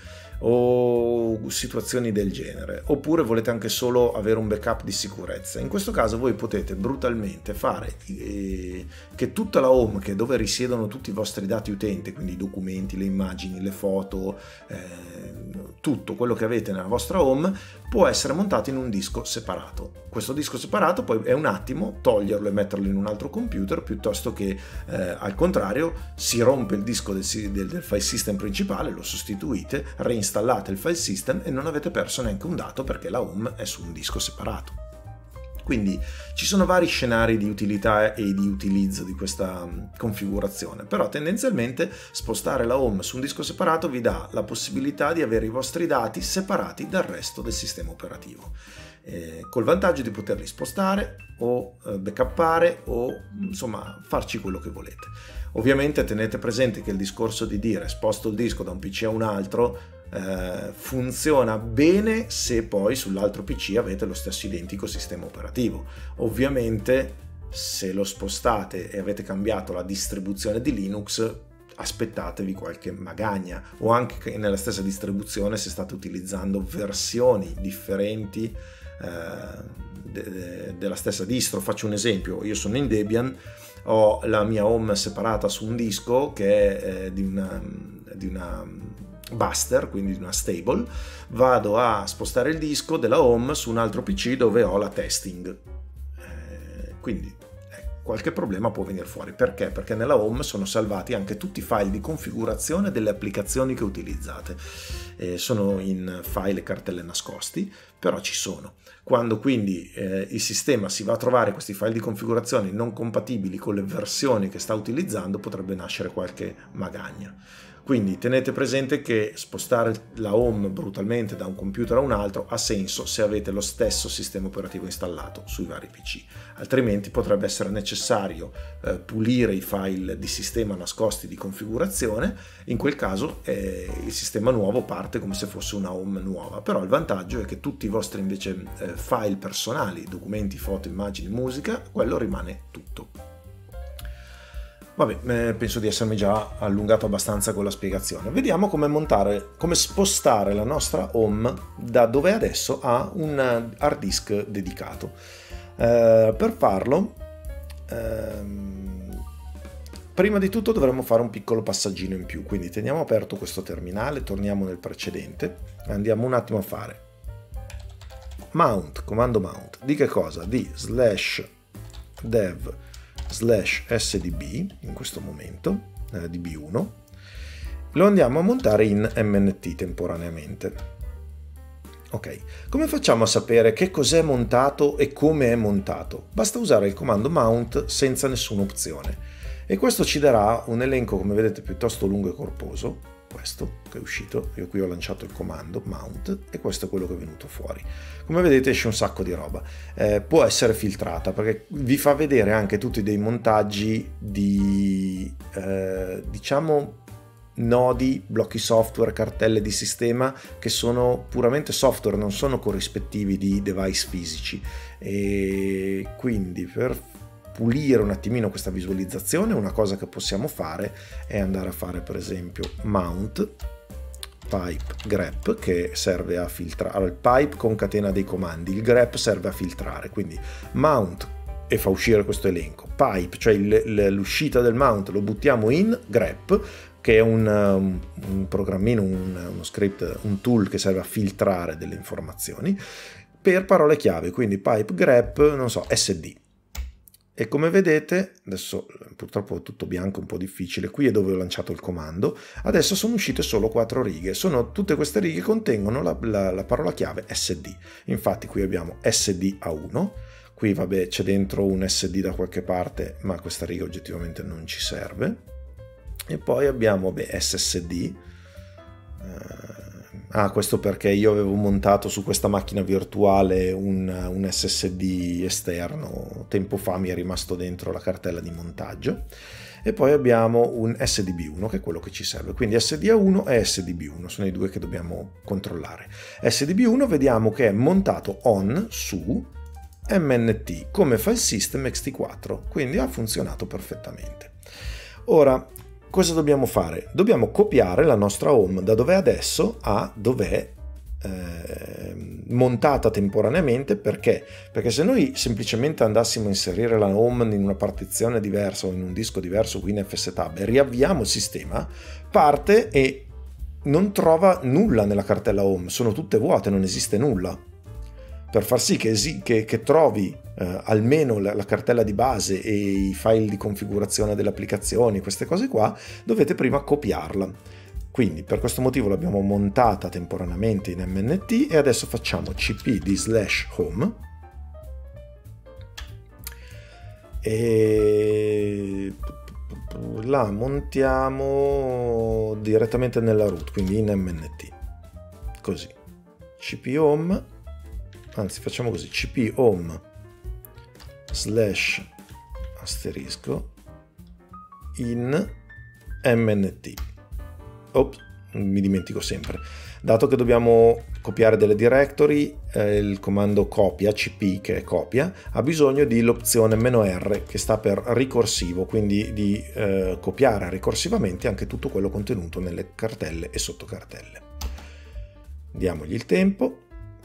Speaker 1: o situazioni del genere, oppure volete anche solo avere un backup di sicurezza. In questo caso voi potete brutalmente fare eh, che tutta la home, che è dove risiedono tutti i vostri dati utenti, quindi i documenti, le immagini, le foto, eh, tutto quello che avete nella vostra home, può essere montato in un disco separato. Questo disco separato poi è un attimo toglierlo e metterlo in un altro computer, piuttosto che eh, al contrario si rompe il disco del, del, del file system principale, lo sostituite, reinstallate il file system e non avete perso neanche un dato perché la home è su un disco separato. Quindi ci sono vari scenari di utilità e di utilizzo di questa configurazione, però tendenzialmente spostare la home su un disco separato vi dà la possibilità di avere i vostri dati separati dal resto del sistema operativo, eh, col vantaggio di poterli spostare o eh, backuppare o insomma farci quello che volete. Ovviamente tenete presente che il discorso di dire sposto il disco da un P C a un altro Uh, funziona bene se poi sull'altro P C avete lo stesso identico sistema operativo. Ovviamente se lo spostate e avete cambiato la distribuzione di Linux, aspettatevi qualche magagna, o anche che nella stessa distribuzione se state utilizzando versioni differenti uh, de- de- della stessa distro. Faccio un esempio: io sono in Debian, ho la mia home separata su un disco che è eh, di una, di una Buster, quindi una stable. Vado a spostare il disco della home su un altro P C dove ho la testing, eh, quindi eh, qualche problema può venire fuori. Perché? Perché nella home sono salvati anche tutti i file di configurazione delle applicazioni che utilizzate, eh, sono in file e cartelle nascosti, però ci sono. Quando quindi eh, il sistema si va a trovare questi file di configurazione non compatibili con le versioni che sta utilizzando, potrebbe nascere qualche magagna. Quindi tenete presente che spostare la home brutalmente da un computer a un altro ha senso se avete lo stesso sistema operativo installato sui vari P C, altrimenti potrebbe essere necessario eh, pulire i file di sistema nascosti di configurazione. In quel caso eh, il sistema nuovo parte come se fosse una home nuova, però il vantaggio è che tutti i vostri invece eh, file personali, documenti, foto, immagini, musica, quello rimane tutto. Vabbè, eh, penso di essermi già allungato abbastanza con la spiegazione. Vediamo come montare, come spostare la nostra home da dove è adesso a un hard disk dedicato. Eh, per farlo, ehm, prima di tutto dovremmo fare un piccolo passaggino in più, quindi teniamo aperto questo terminale, torniamo nel precedente, andiamo un attimo a fare mount, comando mount, di che cosa? Di slash dev slash sdb, in questo momento eh, D B uno, lo andiamo a montare in M N T temporaneamente. Ok, come facciamo a sapere che cos'è montato e come è montato? Basta usare il comando mount senza nessuna opzione, e questo ci darà un elenco, come vedete, piuttosto lungo e corposo questo che è uscito, io qui ho lanciato il comando mount e questo è quello che è venuto fuori. Come vedete esce un sacco di roba, eh, può essere filtrata perché vi fa vedere anche tutti dei montaggi di eh, diciamo nodi, blocchi software, cartelle di sistema che sono puramente software, non sono corrispettivi di device fisici, e quindi per pulire un attimino questa visualizzazione una cosa che possiamo fare è andare a fare per esempio mount pipe grep, che serve a filtrare. Il pipe concatena dei comandi, il grep serve a filtrare, quindi mount e fa uscire questo elenco, pipe, cioè l'uscita del mount lo buttiamo in grep, che è un, um, un programmino, un, uno script, un tool che serve a filtrare delle informazioni per parole chiave, quindi pipe grep, non so, sd. E come vedete, adesso purtroppo è tutto bianco, un po' difficile, qui è dove ho lanciato il comando, adesso sono uscite solo quattro righe, sono, tutte queste righe contengono la, la, la parola chiave sd, infatti qui abbiamo sd a uno, qui vabbè c'è dentro un sd da qualche parte, ma questa riga oggettivamente non ci serve, e poi abbiamo beh, ssd, ah, questo perché io avevo montato su questa macchina virtuale un, un S S D esterno, tempo fa mi è rimasto dentro la cartella di montaggio, e poi abbiamo un S D B uno che è quello che ci serve, quindi S D A uno e S D B uno sono i due che dobbiamo controllare. S D B uno vediamo che è montato on su M N T come file system X T quattro, quindi ha funzionato perfettamente. Ora, cosa dobbiamo fare? Dobbiamo copiare la nostra home da dove è adesso a dove è eh, montata temporaneamente. Perché? Perché se noi semplicemente andassimo a inserire la home in una partizione diversa o in un disco diverso qui in fstab e riavviamo il sistema, parte e non trova nulla nella cartella home, sono tutte vuote, non esiste nulla. Per far sì che, che, che trovi eh, almeno la, la cartella di base e i file di configurazione delle applicazioni, queste cose qua, dovete prima copiarla. Quindi per questo motivo l'abbiamo montata temporaneamente in M N T e adesso facciamo cp di slash home e la montiamo direttamente nella root, quindi in M N T. Così, cp home. Anzi, facciamo così, cp home slash asterisco in M N T. Ops, mi dimentico sempre. Dato che dobbiamo copiare delle directory, eh, il comando copia, cp, che è copia, ha bisogno di l'opzione "-r", che sta per ricorsivo, quindi di eh, copiare ricorsivamente anche tutto quello contenuto nelle cartelle e sottocartelle. Diamogli il tempo.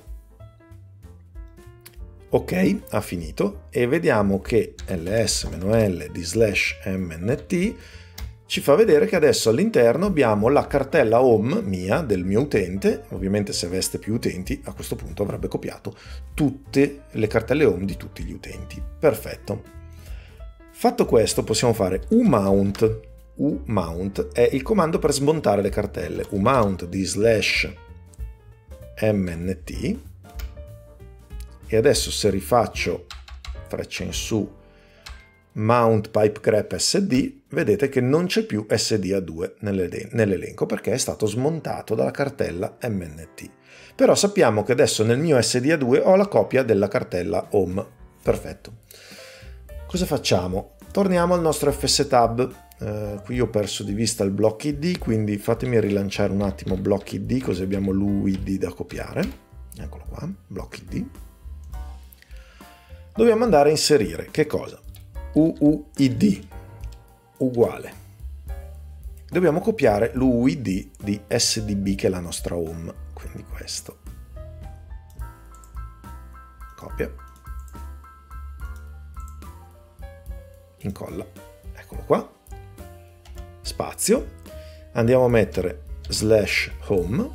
Speaker 1: Ok, ha finito, e vediamo che ls-l di slash mnt ci fa vedere che adesso all'interno abbiamo la cartella home mia, del mio utente. Ovviamente se aveste più utenti a questo punto avrebbe copiato tutte le cartelle home di tutti gli utenti. Perfetto. Fatto questo possiamo fare umount. Umount è il comando per smontare le cartelle. Umount di slash mnt. E adesso se rifaccio freccia in su mount pipe grep sd, vedete che non c'è più S D A due nell'elenco perché è stato smontato dalla cartella M N T. Però sappiamo che adesso nel mio S D A due ho la copia della cartella home. Perfetto. Cosa facciamo? Torniamo al nostro fstab. Eh, qui ho perso di vista il block I D, quindi fatemi rilanciare un attimo block I D, così abbiamo l'U I D da copiare. Eccolo qua, block I D. Dobbiamo andare a inserire che cosa? U U I D uguale. Dobbiamo copiare l'U U I D di S D B che è la nostra home, quindi questo. Copia. Incolla. Eccolo qua. Spazio. Andiamo a mettere slash home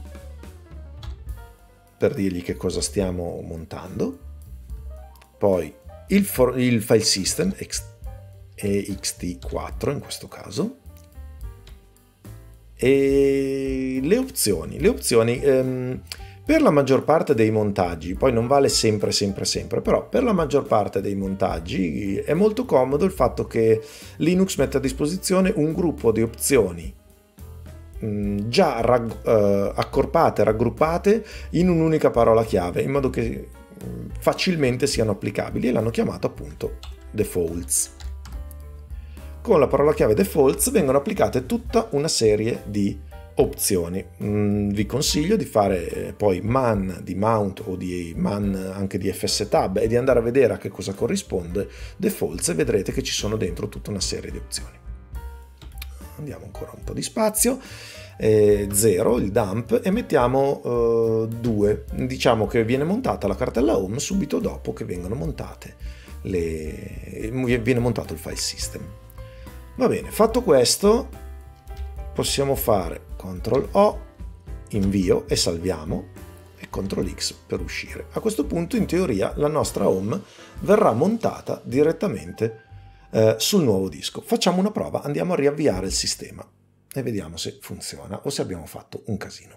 Speaker 1: per dirgli che cosa stiamo montando. Poi il, for, il file system e X T quattro in questo caso, e le opzioni. Le opzioni ehm, per la maggior parte dei montaggi, poi non vale sempre sempre sempre, però per la maggior parte dei montaggi è molto comodo il fatto che Linux mette a disposizione un gruppo di opzioni mh, già rag- uh, accorpate, raggruppate in un'unica parola chiave, in modo che mh, facilmente siano applicabili, e l'hanno chiamato appunto defaults. Con la parola chiave defaults vengono applicate tutta una serie di opzioni. Mm, vi consiglio di fare poi man di mount o di man anche di fstab e di andare a vedere a che cosa corrisponde defaults, e vedrete che ci sono dentro tutta una serie di opzioni. Andiamo ancora un po' di spazio, eh, zero il dump, e mettiamo due. Eh, diciamo che viene montata la cartella home subito dopo che vengono montate le... viene montato il file system. Va bene, fatto questo possiamo fare control O, invio, e salviamo, e control X per uscire. A questo punto in teoria la nostra home verrà montata direttamente eh, sul nuovo disco. Facciamo una prova, andiamo a riavviare il sistema e vediamo se funziona o se abbiamo fatto un casino.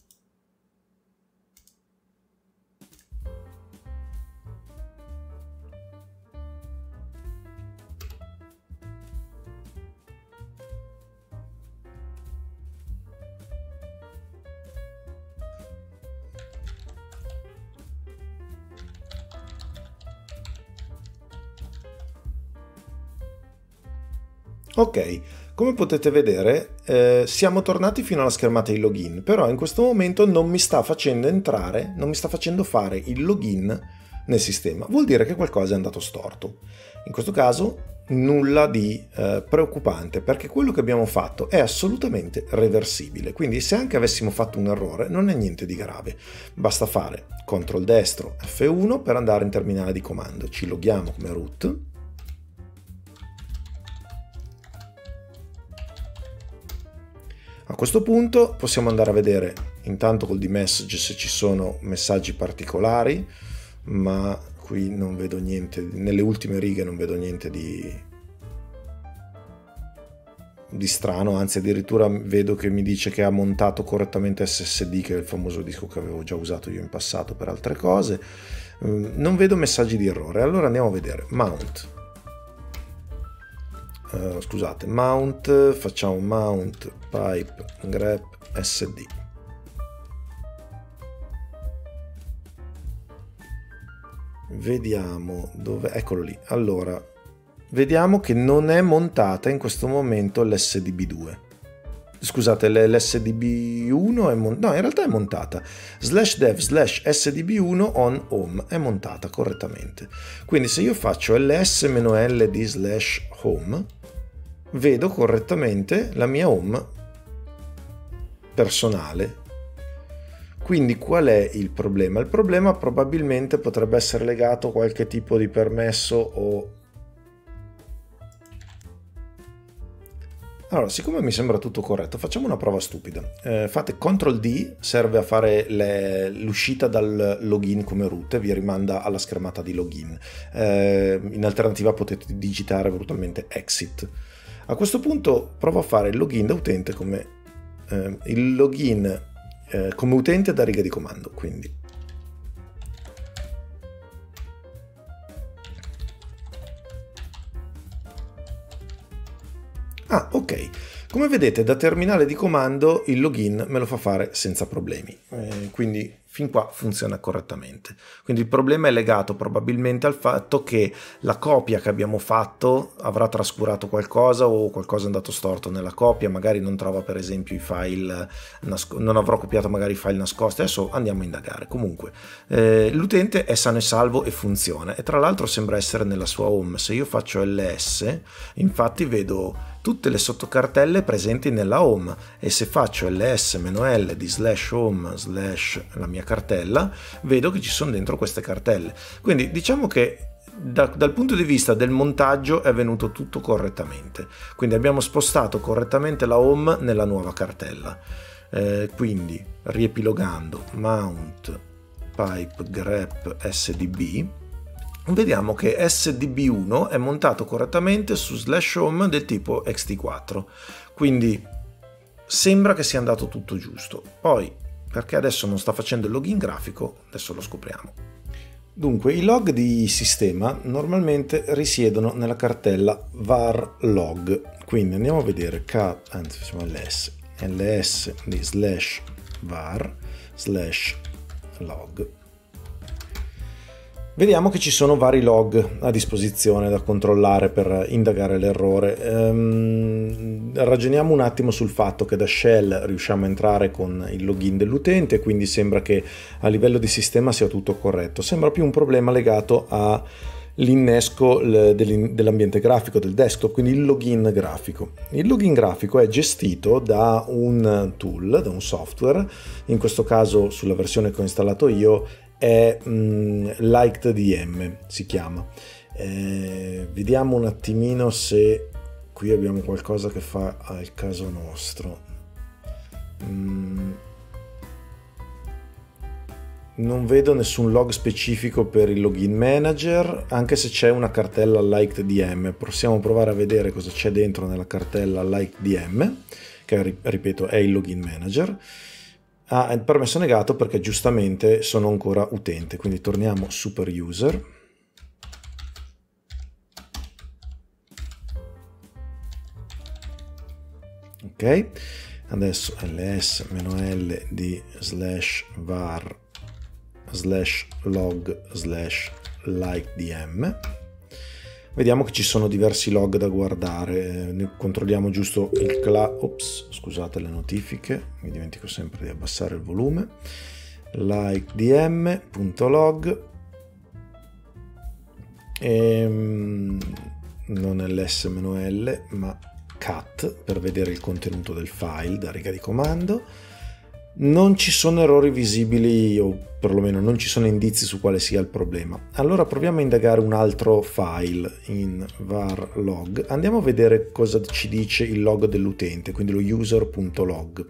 Speaker 1: Ok, come potete vedere eh, siamo tornati fino alla schermata di login, però in questo momento non mi sta facendo entrare, non mi sta facendo fare il login nel sistema. Vuol dire che qualcosa è andato storto. In questo caso nulla di eh, preoccupante, perché quello che abbiamo fatto è assolutamente reversibile, quindi se anche avessimo fatto un errore non è niente di grave. Basta fare control destro F uno per andare in terminale di comando, ci loghiamo come root. A questo punto possiamo andare a vedere intanto col dmessage se ci sono messaggi particolari, ma qui non vedo niente, nelle ultime righe non vedo niente di, di strano, anzi addirittura vedo che mi dice che ha montato correttamente S S D, che è il famoso disco che avevo già usato io in passato per altre cose. Non vedo messaggi di errore, allora andiamo a vedere mount. Uh, scusate, mount, facciamo mount pipe grep sd. Vediamo dove, eccolo lì. Allora, vediamo che non è montata in questo momento l'S D B due. Scusate, l'S D B uno è montata, no, in realtà è montata. Slash dev slash S D B uno on home è montata correttamente. Quindi se io faccio ls-l di slash home, vedo correttamente la mia home personale. Quindi qual è il problema? Il problema probabilmente potrebbe essere legato a qualche tipo di permesso o... Allora, siccome mi sembra tutto corretto, facciamo una prova stupida. Eh, fate control D, serve a fare le... l'uscita dal login come root e vi rimanda alla schermata di login. Eh, in alternativa potete digitare brutalmente exit. A questo punto provo a fare il login da utente come eh, il login eh, come utente da riga di comando, quindi ah, ok. Come vedete da terminale di comando il login me lo fa fare senza problemi, eh, quindi fin qua funziona correttamente. Quindi il problema è legato probabilmente al fatto che la copia che abbiamo fatto avrà trascurato qualcosa o qualcosa è andato storto nella copia, magari non trova per esempio i file, non avrò copiato magari i file nascosti, adesso andiamo a indagare. Comunque eh, l'utente è sano e salvo e funziona, e tra l'altro sembra essere nella sua home. Se io faccio ls, infatti vedo tutte le sottocartelle presenti nella home, e se faccio ls-l di slash home slash la mia cartella, vedo che ci sono dentro queste cartelle. Quindi diciamo che da, dal punto di vista del montaggio è venuto tutto correttamente, quindi abbiamo spostato correttamente la home nella nuova cartella. Eh, quindi riepilogando mount pipe grep sdb, vediamo che S D B uno è montato correttamente su slash home del tipo X T quattro, quindi sembra che sia andato tutto giusto. Poi, perché adesso non sta facendo il login grafico, adesso lo scopriamo. Dunque, i log di sistema normalmente risiedono nella cartella var log, quindi andiamo a vedere cat, anzi facciamo ls, ls di slash var slash log. Vediamo che ci sono vari log a disposizione da controllare per indagare l'errore. Ehm, ragioniamo un attimo sul fatto che da shell riusciamo a entrare con il login dell'utente, quindi sembra che a livello di sistema sia tutto corretto. Sembra più un problema legato all'innesco dell'ambiente grafico, del desktop, quindi il login grafico. Il login grafico è gestito da un tool, da un software, in questo caso sulla versione che ho installato io è um, LikedDM si chiama. Eh, vediamo un attimino se qui abbiamo qualcosa che fa al caso nostro. Mm. Non vedo nessun log specifico per il login manager, anche se c'è una cartella LikedDM. Possiamo provare a vedere cosa c'è dentro nella cartella LikedDM, che ripeto è il login manager. Ah, è permesso negato perché giustamente sono ancora utente, quindi torniamo super user. Ok, adesso ls-l di slash var slash log slash likedm. Vediamo che ci sono diversi log da guardare, ne controlliamo giusto il cla... Ops, scusate le notifiche, mi dimentico sempre di abbassare il volume. likedm.log ehm, non ls-l ma cat per vedere il contenuto del file da riga di comando. Non ci sono errori visibili, o perlomeno non ci sono indizi su quale sia il problema. Allora proviamo a indagare un altro file in var log. Andiamo a vedere cosa ci dice il log dell'utente, quindi lo user.log.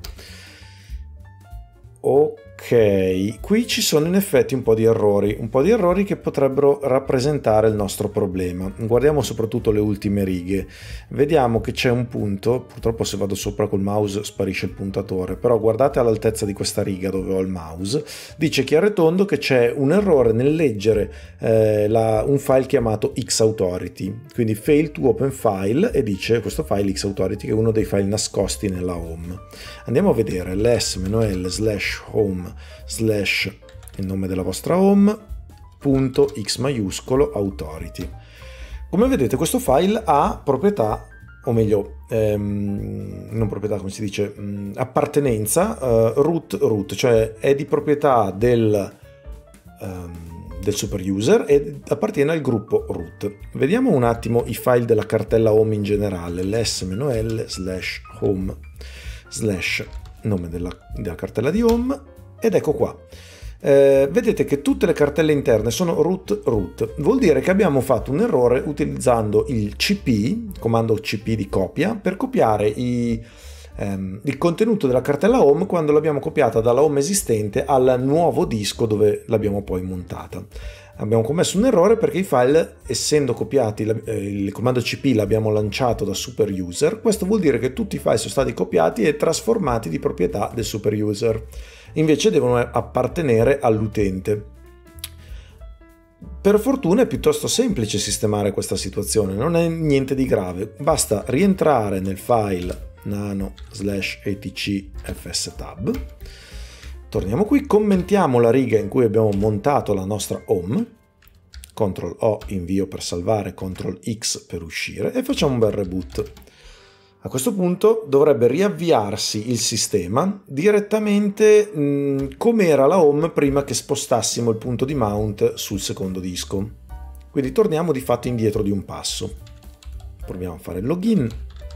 Speaker 1: Ok, qui ci sono in effetti un po' di errori, un po' di errori che potrebbero rappresentare il nostro problema. Guardiamo soprattutto le ultime righe. Vediamo che c'è un punto, purtroppo se vado sopra col mouse sparisce il puntatore, però guardate all'altezza di questa riga dove ho il mouse, dice chiaro e tondo che c'è un errore nel leggere eh, la, un file chiamato xauthority, quindi fail to open file, e dice questo file xauthority che è uno dei file nascosti nella home. Andiamo a vedere ls-l slash home slash il nome della vostra home punto x maiuscolo authority. Come vedete questo file ha proprietà, o meglio ehm, non proprietà, come si dice, mh, appartenenza uh, root root, cioè è di proprietà del um, del super user e appartiene al gruppo root. Vediamo un attimo i file della cartella home in generale, ls-l slash home slash nome della, della cartella di home, ed ecco qua. Eh, vedete che tutte le cartelle interne sono root root, vuol dire che abbiamo fatto un errore utilizzando il cp, comando cp di copia, per copiare i, ehm, il contenuto della cartella home quando l'abbiamo copiata dalla home esistente al nuovo disco dove l'abbiamo poi montata. Abbiamo commesso un errore perché i file, essendo copiati, il comando cp l'abbiamo lanciato da super user, questo vuol dire che tutti i file sono stati copiati e trasformati di proprietà del super user, invece devono appartenere all'utente. Per fortuna è piuttosto semplice sistemare questa situazione, non è niente di grave, basta rientrare nel file nano slash etc fstab. Torniamo qui, commentiamo la riga in cui abbiamo montato la nostra home, control O invio per salvare, control X per uscire, e facciamo un bel reboot. A questo punto dovrebbe riavviarsi il sistema direttamente come era la home prima che spostassimo il punto di mount sul secondo disco. Quindi torniamo di fatto indietro di un passo. Proviamo a fare il login.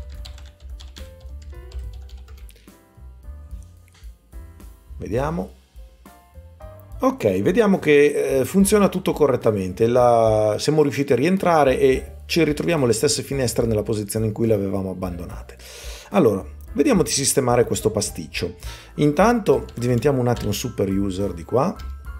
Speaker 1: Vediamo. Ok, vediamo che eh, funziona tutto correttamente. La... Siamo riusciti a rientrare e ci ritroviamo le stesse finestre nella posizione in cui le avevamo abbandonate. Allora, vediamo di sistemare questo pasticcio. Intanto diventiamo un attimo super user di qua.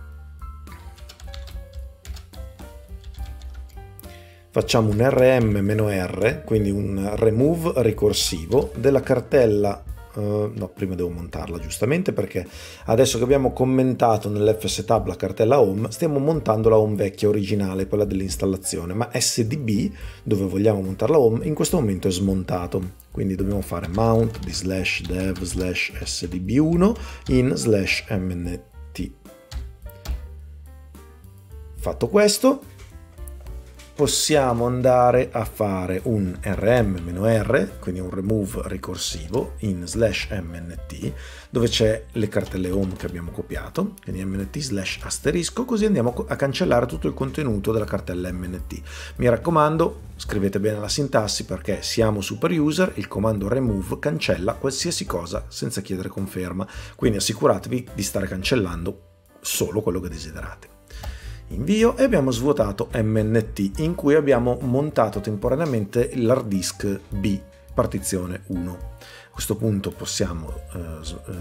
Speaker 1: Facciamo un rm-r, quindi un remove ricorsivo della cartella uh, no, prima devo montarla giustamente, perché adesso che abbiamo commentato nell'fsetup la cartella home, stiamo montando la home vecchia originale, quella dell'installazione, ma S D B, dove vogliamo montare la home, in questo momento è smontato, quindi dobbiamo fare mount di slash dev slash S D B uno in slash mnt. Fatto questo, possiamo andare a fare un rm-r, quindi un remove ricorsivo in slash mnt, dove c'è le cartelle home che abbiamo copiato, quindi mnt slash asterisco, così andiamo a cancellare tutto il contenuto della cartella mnt. Mi raccomando, scrivete bene la sintassi, perché siamo super user, il comando remove cancella qualsiasi cosa senza chiedere conferma, quindi assicuratevi di stare cancellando solo quello che desiderate. Invio, e abbiamo svuotato mnt, in cui abbiamo montato temporaneamente l'hard disk B partizione uno. A questo punto possiamo uh,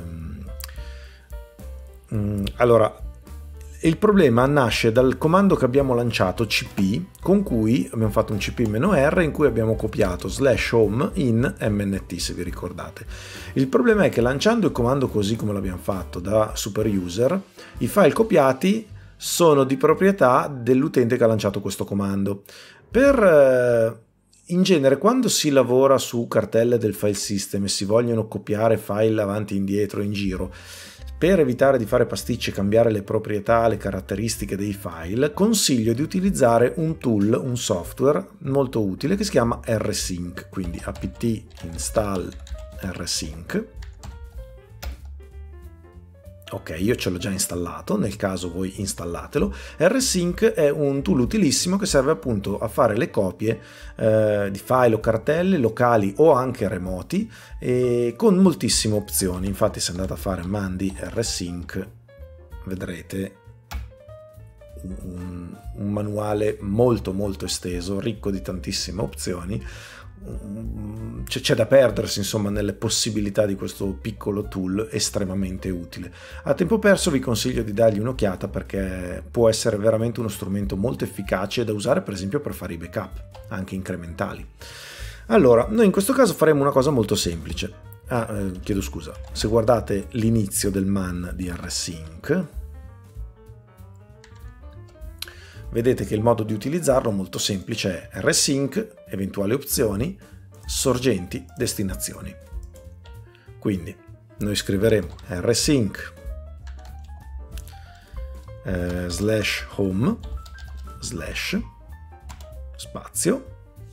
Speaker 1: um, allora il problema nasce dal comando che abbiamo lanciato cp, con cui abbiamo fatto un cp-r in cui abbiamo copiato slash home in mnt, se vi ricordate. Il problema è che lanciando il comando così come l'abbiamo fatto da super user, i file copiati sono di proprietà dell'utente che ha lanciato questo comando. Per eh, in genere, quando si lavora su cartelle del file system e si vogliono copiare file avanti e indietro in giro, per evitare di fare pasticci e cambiare le proprietà, le caratteristiche dei file, consiglio di utilizzare un tool, un software molto utile che si chiama rsync, quindi apt install rsync. Ok, io ce l'ho già installato, nel caso voi installatelo. rsync è un tool utilissimo che serve appunto a fare le copie eh, di file o cartelle locali o anche remoti, e con moltissime opzioni. Infatti se andate a fare man di rsync vedrete un, un manuale molto molto esteso, ricco di tantissime opzioni. C'è da perdersi insomma nelle possibilità di questo piccolo tool estremamente utile. A tempo perso vi consiglio di dargli un'occhiata, perché può essere veramente uno strumento molto efficace da usare per esempio per fare i backup anche incrementali. Allora, noi in questo caso faremo una cosa molto semplice. Ah, eh, chiedo scusa, se guardate l'inizio del man di rsync vedete che il modo di utilizzarlo molto semplice è rsync, eventuali opzioni, sorgenti, destinazioni. Quindi noi scriveremo rsync eh, slash home slash spazio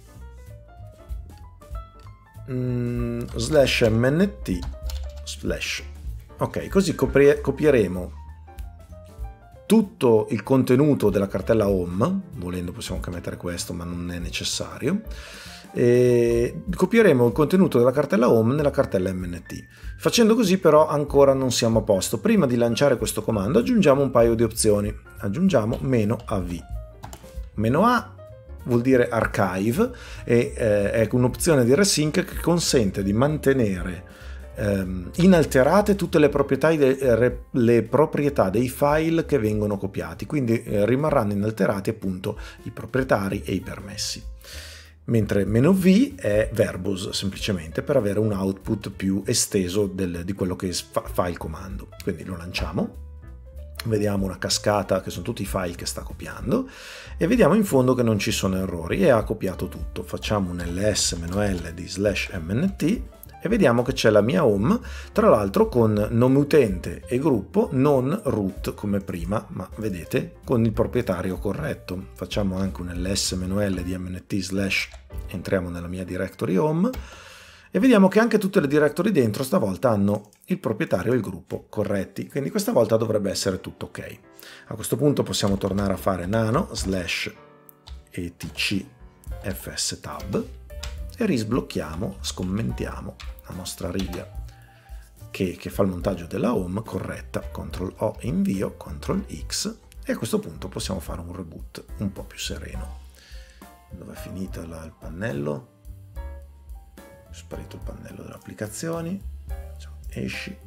Speaker 1: mm, slash mnt slash. Ok, così copieremo tutto il contenuto della cartella home, volendo possiamo anche mettere questo ma non è necessario, e copieremo il contenuto della cartella home nella cartella mnt. Facendo così però ancora non siamo a posto. Prima di lanciare questo comando aggiungiamo un paio di opzioni. Aggiungiamo meno -av. Meno A vuol dire archive e eh, è un'opzione di rsync che consente di mantenere inalterate tutte le proprietà, le proprietà dei file che vengono copiati, quindi rimarranno inalterati appunto i proprietari e i permessi. Mentre "-v" è verbose, semplicemente per avere un output più esteso del, di quello che fa, fa il comando. Quindi lo lanciamo, vediamo una cascata che sono tutti i file che sta copiando e vediamo in fondo che non ci sono errori e ha copiato tutto. Facciamo un ls-l di slash mnt e vediamo che c'è la mia home, tra l'altro con nome utente e gruppo, non root come prima, ma vedete con il proprietario corretto. Facciamo anche un ls-l di mnt slash, entriamo nella mia directory home e vediamo che anche tutte le directory dentro stavolta hanno il proprietario e il gruppo corretti, quindi questa volta dovrebbe essere tutto ok. A questo punto possiamo tornare a fare nano slash etc fstab e risblocchiamo, scommentiamo la nostra riga che, che fa il montaggio della home corretta, control O invio, control X, e a questo punto possiamo fare un reboot un po' più sereno. Dove è finito la, il pannello? È sparito il pannello delle applicazioni, facciamo esci,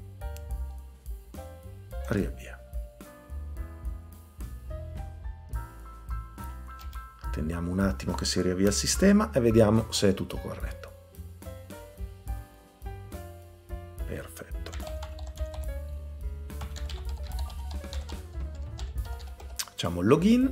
Speaker 1: riavvia. Attendiamo un attimo che si riavvia il sistema e vediamo se è tutto corretto. Perfetto. Facciamo il login.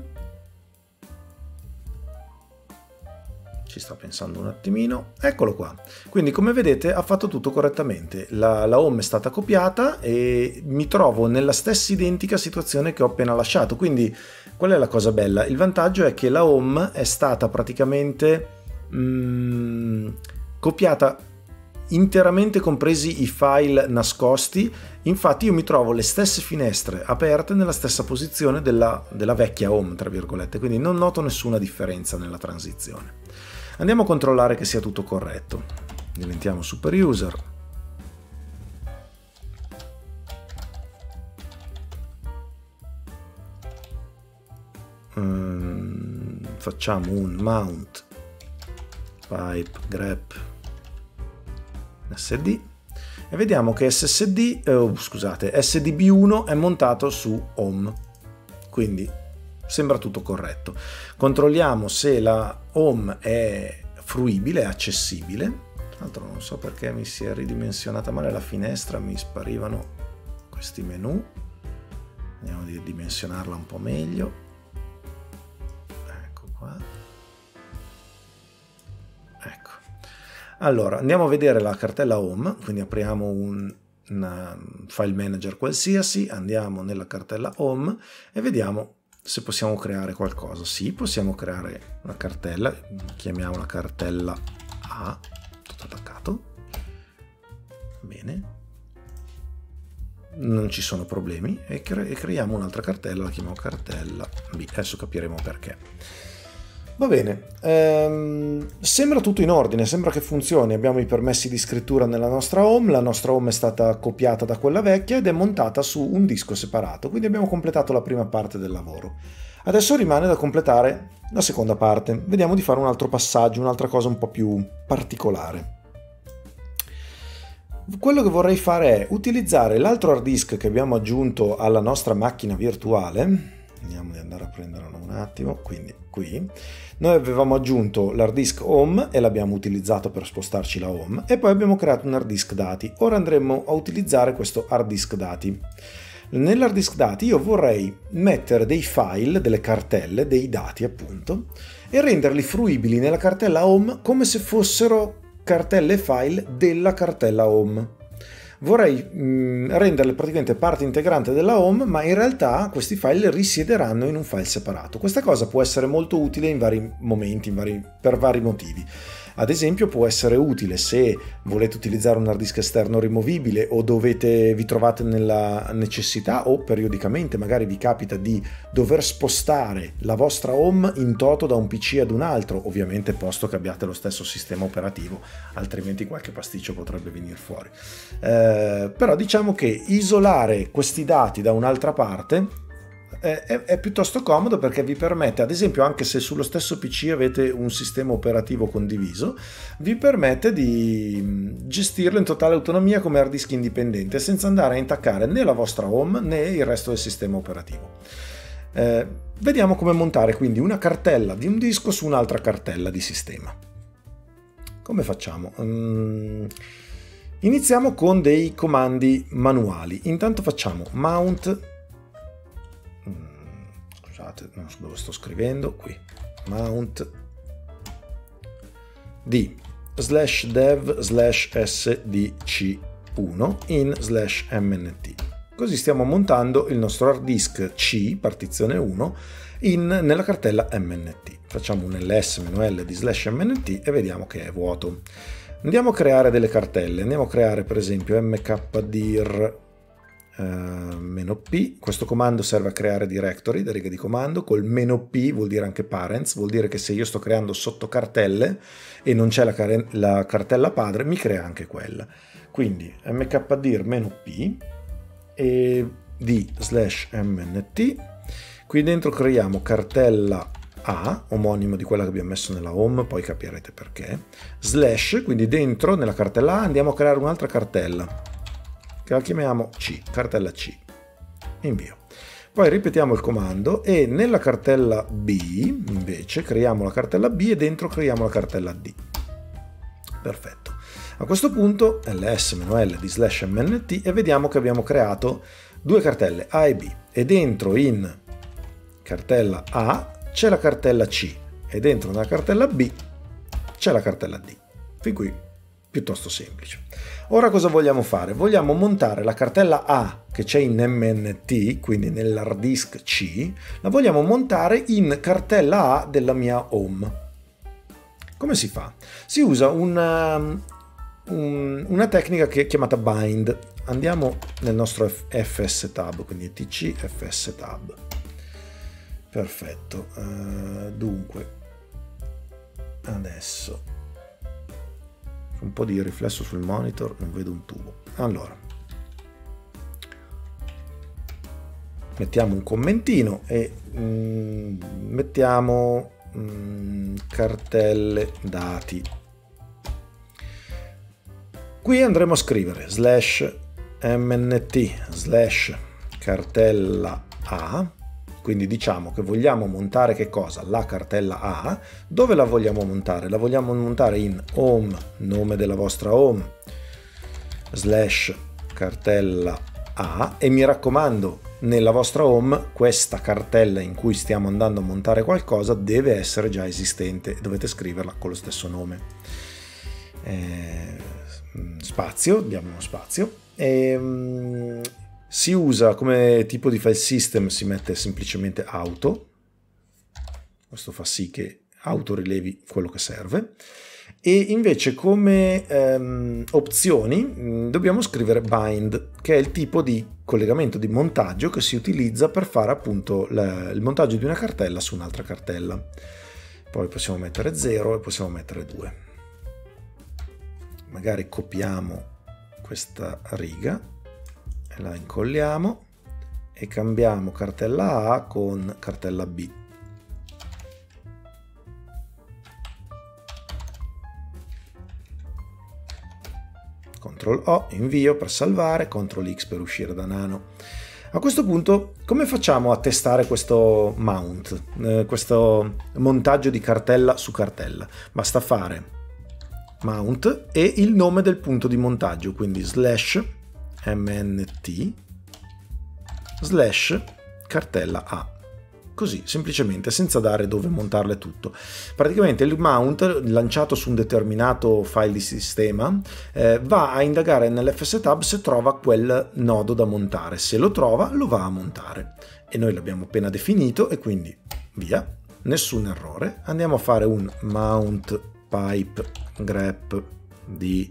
Speaker 1: Ci sta pensando un attimino. Eccolo qua. Quindi come vedete ha fatto tutto correttamente. La, la home è stata copiata e mi trovo nella stessa identica situazione che ho appena lasciato. Quindi qual è la cosa bella? Il vantaggio è che la home è stata praticamente mm, copiata interamente, compresi i file nascosti. Infatti io mi trovo le stesse finestre aperte nella stessa posizione della, della vecchia home, tra virgolette, quindi non noto nessuna differenza nella transizione. Andiamo a controllare che sia tutto corretto. Diventiamo super user. Um, facciamo un mount pipe grep S D e vediamo che S S D, eh, scusate, S D B uno è montato su home, quindi sembra tutto corretto. Controlliamo se la home è fruibile, è accessibile. Tra l'altro non so perché mi si è ridimensionata male la finestra, mi sparivano questi menu. Andiamo a dimensionarla un po' meglio. Ecco qua. Ecco. Allora, andiamo a vedere la cartella home, quindi apriamo un una file manager qualsiasi, andiamo nella cartella home e vediamo se possiamo creare qualcosa. Sì, possiamo creare una cartella, chiamiamola cartella A, tutto attaccato. Bene, non ci sono problemi e, cre e creiamo un'altra cartella, la chiamiamo cartella B, adesso capiremo perché. Va bene, ehm, sembra tutto in ordine, sembra che funzioni. Abbiamo i permessi di scrittura nella nostra home, la nostra home è stata copiata da quella vecchia ed è montata su un disco separato, quindi abbiamo completato la prima parte del lavoro. Adesso rimane da completare la seconda parte. Vediamo di fare un altro passaggio, un'altra cosa un po' più particolare. Quello che vorrei fare è utilizzare l'altro hard disk che abbiamo aggiunto alla nostra macchina virtuale. Andiamo ad andare a prenderlo un attimo, quindi qui noi avevamo aggiunto l'hard disk home e l'abbiamo utilizzato per spostarci la home e poi abbiamo creato un hard disk dati. Ora andremo a utilizzare questo hard disk dati. Nell'hard disk dati io vorrei mettere dei file, delle cartelle, dei dati appunto, e renderli fruibili nella cartella home come se fossero cartelle e file della cartella home. Vorrei mh, renderle praticamente parte integrante della home, ma in realtà questi file risiederanno in un file separato. Questa cosa può essere molto utile in vari momenti, in vari, per vari motivi. Ad esempio può essere utile se volete utilizzare un hard disk esterno rimovibile o dovete, vi trovate nella necessità o periodicamente magari vi capita di dover spostare la vostra home in toto da un P C ad un altro, ovviamente posto che abbiate lo stesso sistema operativo, altrimenti qualche pasticcio potrebbe venire fuori. Eh, però diciamo che isolare questi dati da un'altra parte È, è piuttosto comodo perché vi permette, ad esempio, anche se sullo stesso P C avete un sistema operativo condiviso, vi permette di gestirlo in totale autonomia come hard disk indipendente, senza andare a intaccare né la vostra home né il resto del sistema operativo. Eh, vediamo come montare quindi una cartella di un disco su un'altra cartella di sistema. Come facciamo? Um, iniziamo con dei comandi manuali. Intanto facciamo mount. Scusate, non so dove sto scrivendo, qui, mount d slash dev slash s d c uno in slash mnt. Così stiamo montando il nostro hard disk C, partizione uno, in, nella cartella mnt. Facciamo un ls-l di slash mnt e vediamo che è vuoto. Andiamo a creare delle cartelle, andiamo a creare per esempio mkdir Uh, meno P. Questo comando serve a creare directory, da riga di comando. Col meno P vuol dire anche parents, vuol dire che se io sto creando sottocartelle e non c'è la, la cartella padre, mi crea anche quella. Quindi mkdir meno P e d slash mnt. Qui dentro creiamo cartella A, omonimo di quella che abbiamo messo nella home, poi capirete perché. Slash, quindi dentro nella cartella A andiamo a creare un'altra cartella che la chiamiamo C, cartella C, invio. Poi ripetiamo il comando e nella cartella B invece creiamo la cartella B e dentro creiamo la cartella D. Perfetto. A questo punto ls-l di slash mnt e vediamo che abbiamo creato due cartelle A e B e dentro in cartella A c'è la cartella C e dentro nella cartella B c'è la cartella D. Fin qui piuttosto semplice. Ora cosa vogliamo fare? Vogliamo montare la cartella A che c'è in mnt, quindi nell'hard disk C, la vogliamo montare in cartella A della mia home. Come si fa? Si usa una, un, una tecnica che è chiamata bind. Andiamo nel nostro fstab, quindi tc fstab. Perfetto. Uh, dunque, adesso un po' di riflesso sul monitor, non vedo un tubo. Allora, mettiamo un commentino e mm, mettiamo mm, cartelle dati. Qui andremo a scrivere slash mnt slash cartella A, quindi diciamo che vogliamo montare che cosa? La cartella A. Dove la vogliamo montare? La vogliamo montare in home, nome della vostra home, slash cartella A, e mi raccomando, nella vostra home questa cartella in cui stiamo andando a montare qualcosa deve essere già esistente, dovete scriverla con lo stesso nome. Eh, spazio, diamo uno spazio. E, um, si usa come tipo di file system, si mette semplicemente auto, questo fa sì che auto rilevi quello che serve, e invece come ehm, opzioni mh, dobbiamo scrivere bind, che è il tipo di collegamento di montaggio che si utilizza per fare appunto la, il montaggio di una cartella su un'altra cartella. Poi possiamo mettere zero e possiamo mettere due. Magari copiamo questa riga, la incolliamo e cambiamo cartella A con cartella B. control O, invio per salvare, control X per uscire da nano. A questo punto, come facciamo a testare questo mount, eh, questo montaggio di cartella su cartella? Basta fare mount e il nome del punto di montaggio, quindi slash mnt slash cartella A, così semplicemente, senza dare dove montarle tutto. Praticamente il mount lanciato su un determinato file di sistema eh, va a indagare nell'fstab se trova quel nodo da montare. Se lo trova lo va a montare e noi l'abbiamo appena definito e quindi via, nessun errore. Andiamo a fare un mount pipe grep di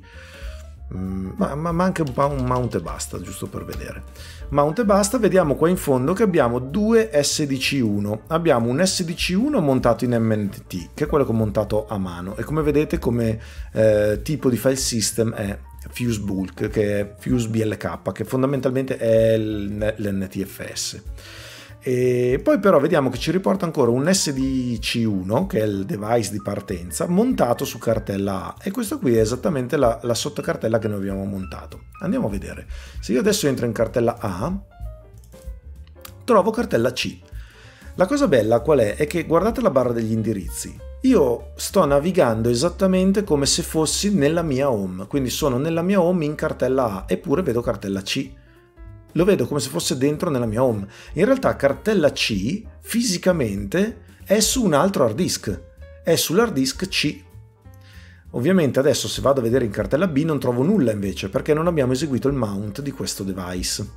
Speaker 1: Ma, ma, ma anche un, un mount e basta, giusto per vedere. Mount e basta, vediamo qua in fondo che abbiamo due S D C uno. Abbiamo un S D C uno montato in M N T, che è quello che ho montato a mano, e come vedete come eh, tipo di file system è Fuse Bulk, che è Fuse B L K, che fondamentalmente è l'N T F S. E poi però vediamo che ci riporta ancora un S D C uno, che è il device di partenza, montato su cartella A, e questo qui è esattamente la, la sottocartella che noi abbiamo montato. Andiamo a vedere. Se io adesso entro in cartella A, trovo cartella C. La cosa bella qual è? È che guardate la barra degli indirizzi. Io sto navigando esattamente come se fossi nella mia home, quindi sono nella mia home in cartella A, eppure vedo cartella C. Lo vedo come se fosse dentro nella mia home. In realtà cartella C fisicamente è su un altro hard disk, è sull'hard disk C. Ovviamente adesso se vado a vedere in cartella B non trovo nulla invece, perché non abbiamo eseguito il mount di questo device.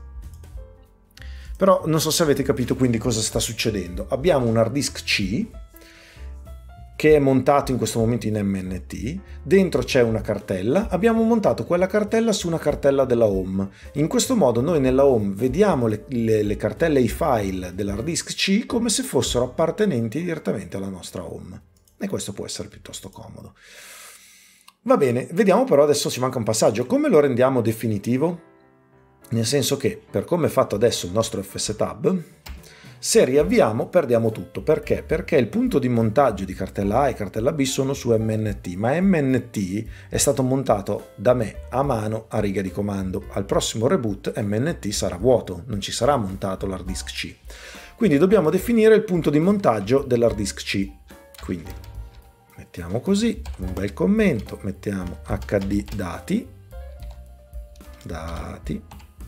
Speaker 1: Però non so se avete capito quindi cosa sta succedendo. Abbiamo un hard disk C che è montato in questo momento in M N T, dentro c'è una cartella, abbiamo montato quella cartella su una cartella della home. In questo modo noi nella home vediamo le, le, le cartelle e i file dell'hard disk C come se fossero appartenenti direttamente alla nostra home, e questo può essere piuttosto comodo. Va bene, vediamo però adesso ci manca un passaggio. Come lo rendiamo definitivo? Nel senso che, per come è fatto adesso il nostro fstab, se riavviamo perdiamo tutto. Perché? Perché il punto di montaggio di cartella A e cartella B sono su M N T, ma M N T è stato montato da me a mano a riga di comando. Al prossimo reboot M N T sarà vuoto, non ci sarà montato l'hard disk C. Quindi dobbiamo definire il punto di montaggio dell'hard disk C. Quindi mettiamo così, un bel commento, mettiamo hd dati, dati,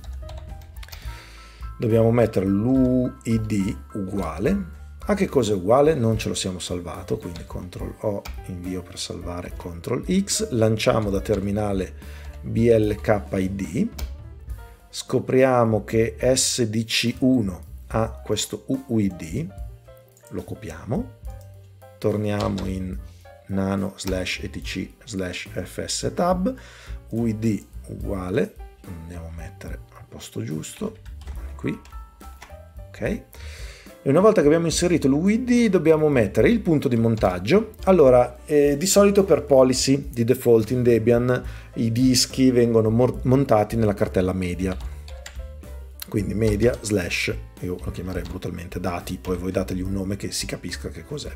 Speaker 1: dobbiamo mettere l'U I D uguale, a che cosa è uguale? Non ce lo siamo salvato, quindi control O, invio per salvare, control X, lanciamo da terminale B L K I D, scopriamo che S D C uno ha questo U I D, lo copiamo, torniamo in nano slash etc slash fs tab, U I D uguale, andiamo a mettere al posto giusto, qui, ok. E una volta che abbiamo inserito l'U I D dobbiamo mettere il punto di montaggio. Allora, eh, di solito per policy di default in Debian i dischi vengono montati nella cartella media. Quindi media slash, io lo chiamerei brutalmente dati, poi voi dategli un nome che si capisca che cos'è.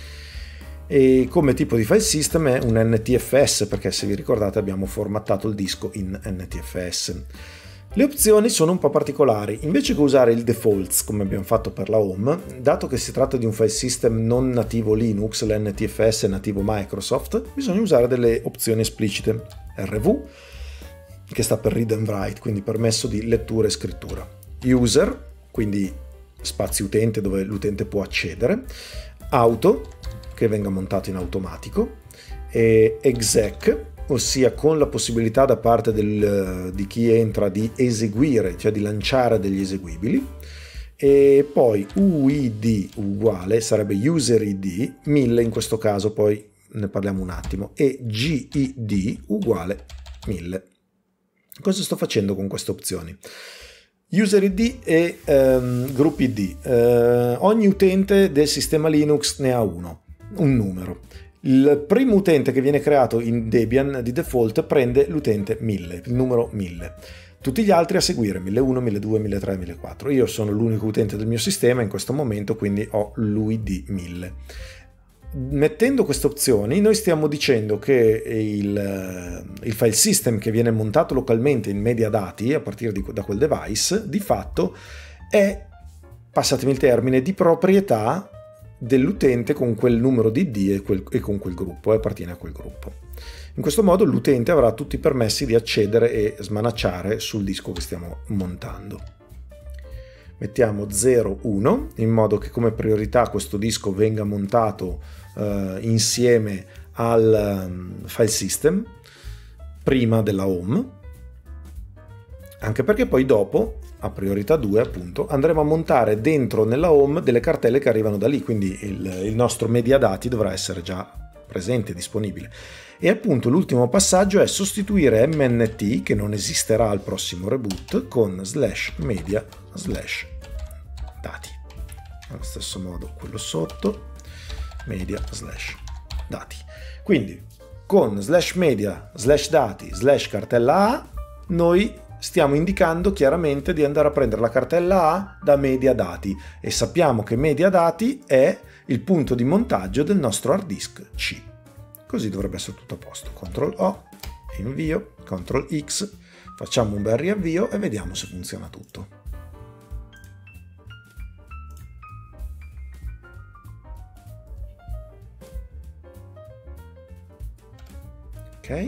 Speaker 1: E come tipo di file system è un N T F S, perché se vi ricordate abbiamo formattato il disco in N T F S. Le opzioni sono un po' particolari. Invece che usare il defaults come abbiamo fatto per la home, dato che si tratta di un file system non nativo Linux, l'N T F S è nativo Microsoft, bisogna usare delle opzioni esplicite. R V, che sta per read and write, quindi permesso di lettura e scrittura. User, quindi spazio utente dove l'utente può accedere. Auto, che venga montato in automatico. E exec, ossia con la possibilità da parte del, di chi entra di eseguire, cioè di lanciare degli eseguibili. E poi U I D uguale, sarebbe user I D, mille in questo caso, poi ne parliamo un attimo, e G I D uguale mille. Cosa sto facendo con queste opzioni? User I D e um, group I D. Uh, ogni utente del sistema Linux ne ha uno, un numero. Il primo utente che viene creato in Debian di default prende l'utente mille, il numero mille. Tutti gli altri a seguire, milleuno, milledue, milletre, millequattro. Io sono l'unico utente del mio sistema in questo momento, quindi ho l'U I D mille. Mettendo queste opzioni noi stiamo dicendo che il, il file system che viene montato localmente in media dati a partire di, da quel device, di fatto è, passatemi il termine, di proprietà dell'utente con quel numero di I D e, quel, e con quel gruppo, e appartiene a quel gruppo. In questo modo l'utente avrà tutti i permessi di accedere e smanacciare sul disco che stiamo montando. Mettiamo zero uno in modo che come priorità questo disco venga montato eh, insieme al um, file system prima della home, anche perché poi dopo a priorità due appunto andremo a montare dentro nella home delle cartelle che arrivano da lì, quindi il, il nostro media dati dovrà essere già presente e disponibile. E appunto l'ultimo passaggio è sostituire M N T, che non esisterà al prossimo reboot, con slash media slash dati. Allo stesso modo quello sotto, media slash dati. Quindi con slash media slash dati slash cartella A noi stiamo indicando chiaramente di andare a prendere la cartella A da media dati, e sappiamo che media dati è il punto di montaggio del nostro hard disk C. Così dovrebbe essere tutto a posto. control O, invio, control X, facciamo un bel riavvio e vediamo se funziona tutto. Ok.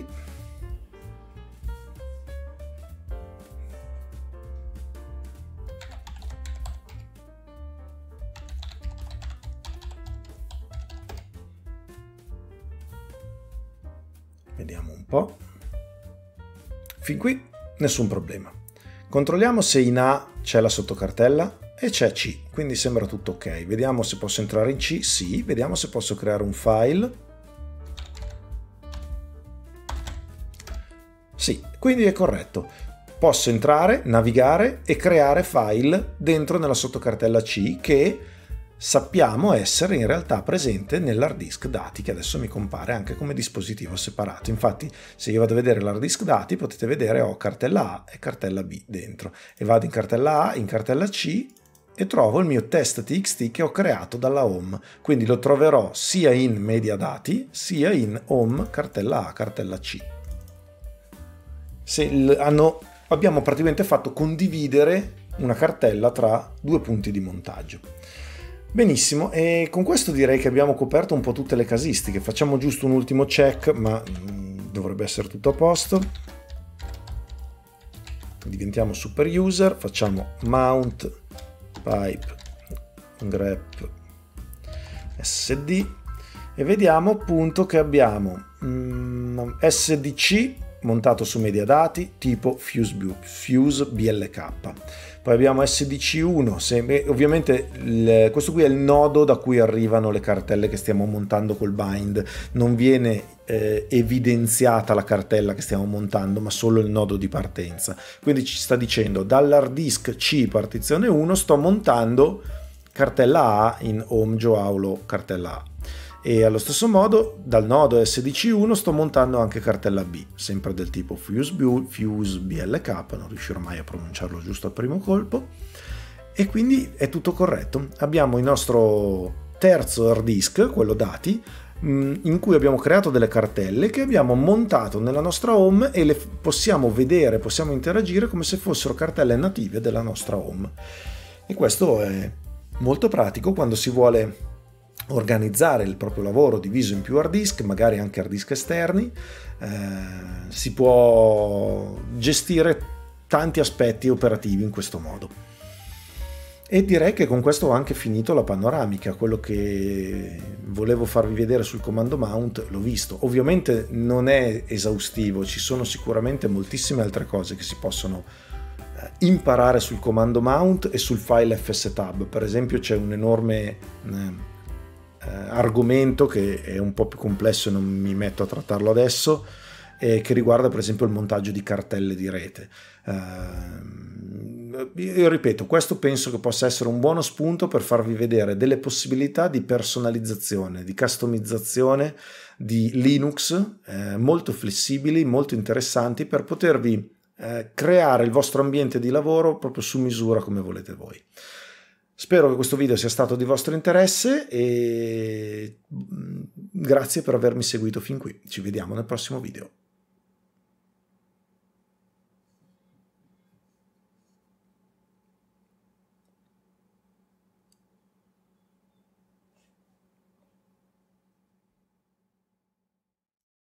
Speaker 1: Vediamo un po'. Fin qui nessun problema. Controlliamo se in A c'è la sottocartella e c'è C, quindi sembra tutto ok. Vediamo se posso entrare in C. Sì. Vediamo se posso creare un file. Sì, quindi è corretto. Posso entrare, navigare e creare file dentro nella sottocartella C, che sappiamo essere in realtà presente nell'hard disk dati, che adesso mi compare anche come dispositivo separato. Infatti se io vado a vedere l'hard disk dati potete vedere ho cartella A e cartella B dentro, e vado in cartella A, in cartella C e trovo il mio test.txt che ho creato dalla home, quindi lo troverò sia in media dati sia in home cartella A, cartella C. Se hanno, abbiamo praticamente fatto condividere una cartella tra due punti di montaggio. Benissimo, e con questo direi che abbiamo coperto un po' tutte le casistiche. Facciamo giusto un ultimo check, ma mh, dovrebbe essere tutto a posto. Diventiamo super user, facciamo mount pipe grep S D e vediamo appunto che abbiamo mh, S D C montato su media dati tipo Fuse, Fuse B L K. Poi abbiamo S D C uno, se, ovviamente il, questo qui è il nodo da cui arrivano le cartelle che stiamo montando col bind, non viene eh, evidenziata la cartella che stiamo montando, ma solo il nodo di partenza. Quindi ci sta dicendo dall'hard disk C partizione uno sto montando cartella A in home Joaulo cartella A. E allo stesso modo dal nodo S D C uno sto montando anche cartella B, sempre del tipo Fuse, Fuse B L K, non riuscirò mai a pronunciarlo giusto al primo colpo, e quindi è tutto corretto. Abbiamo il nostro terzo hard disk, quello dati, in cui abbiamo creato delle cartelle che abbiamo montato nella nostra home e le possiamo vedere, possiamo interagire come se fossero cartelle native della nostra home. E questo è molto pratico quando si vuole organizzare il proprio lavoro diviso in più hard disk, magari anche hard disk esterni. Eh, si può gestire tanti aspetti operativi in questo modo. E direi che con questo ho anche finito la panoramica. Quello che volevo farvi vedere sul comando mount l'ho visto. Ovviamente non è esaustivo, ci sono sicuramente moltissime altre cose che si possono imparare sul comando mount e sul file fstab. Per esempio c'è un enorme eh, argomento che è un po' più complesso e non mi metto a trattarlo adesso, eh, che riguarda per esempio il montaggio di cartelle di rete. Uh, io ripeto, questo penso che possa essere un buono spunto per farvi vedere delle possibilità di personalizzazione, di customizzazione di Linux eh, molto flessibili, molto interessanti per potervi eh, creare il vostro ambiente di lavoro proprio su misura come volete voi. Spero che questo video sia stato di vostro interesse e grazie per avermi seguito fin qui. Ci vediamo nel prossimo video.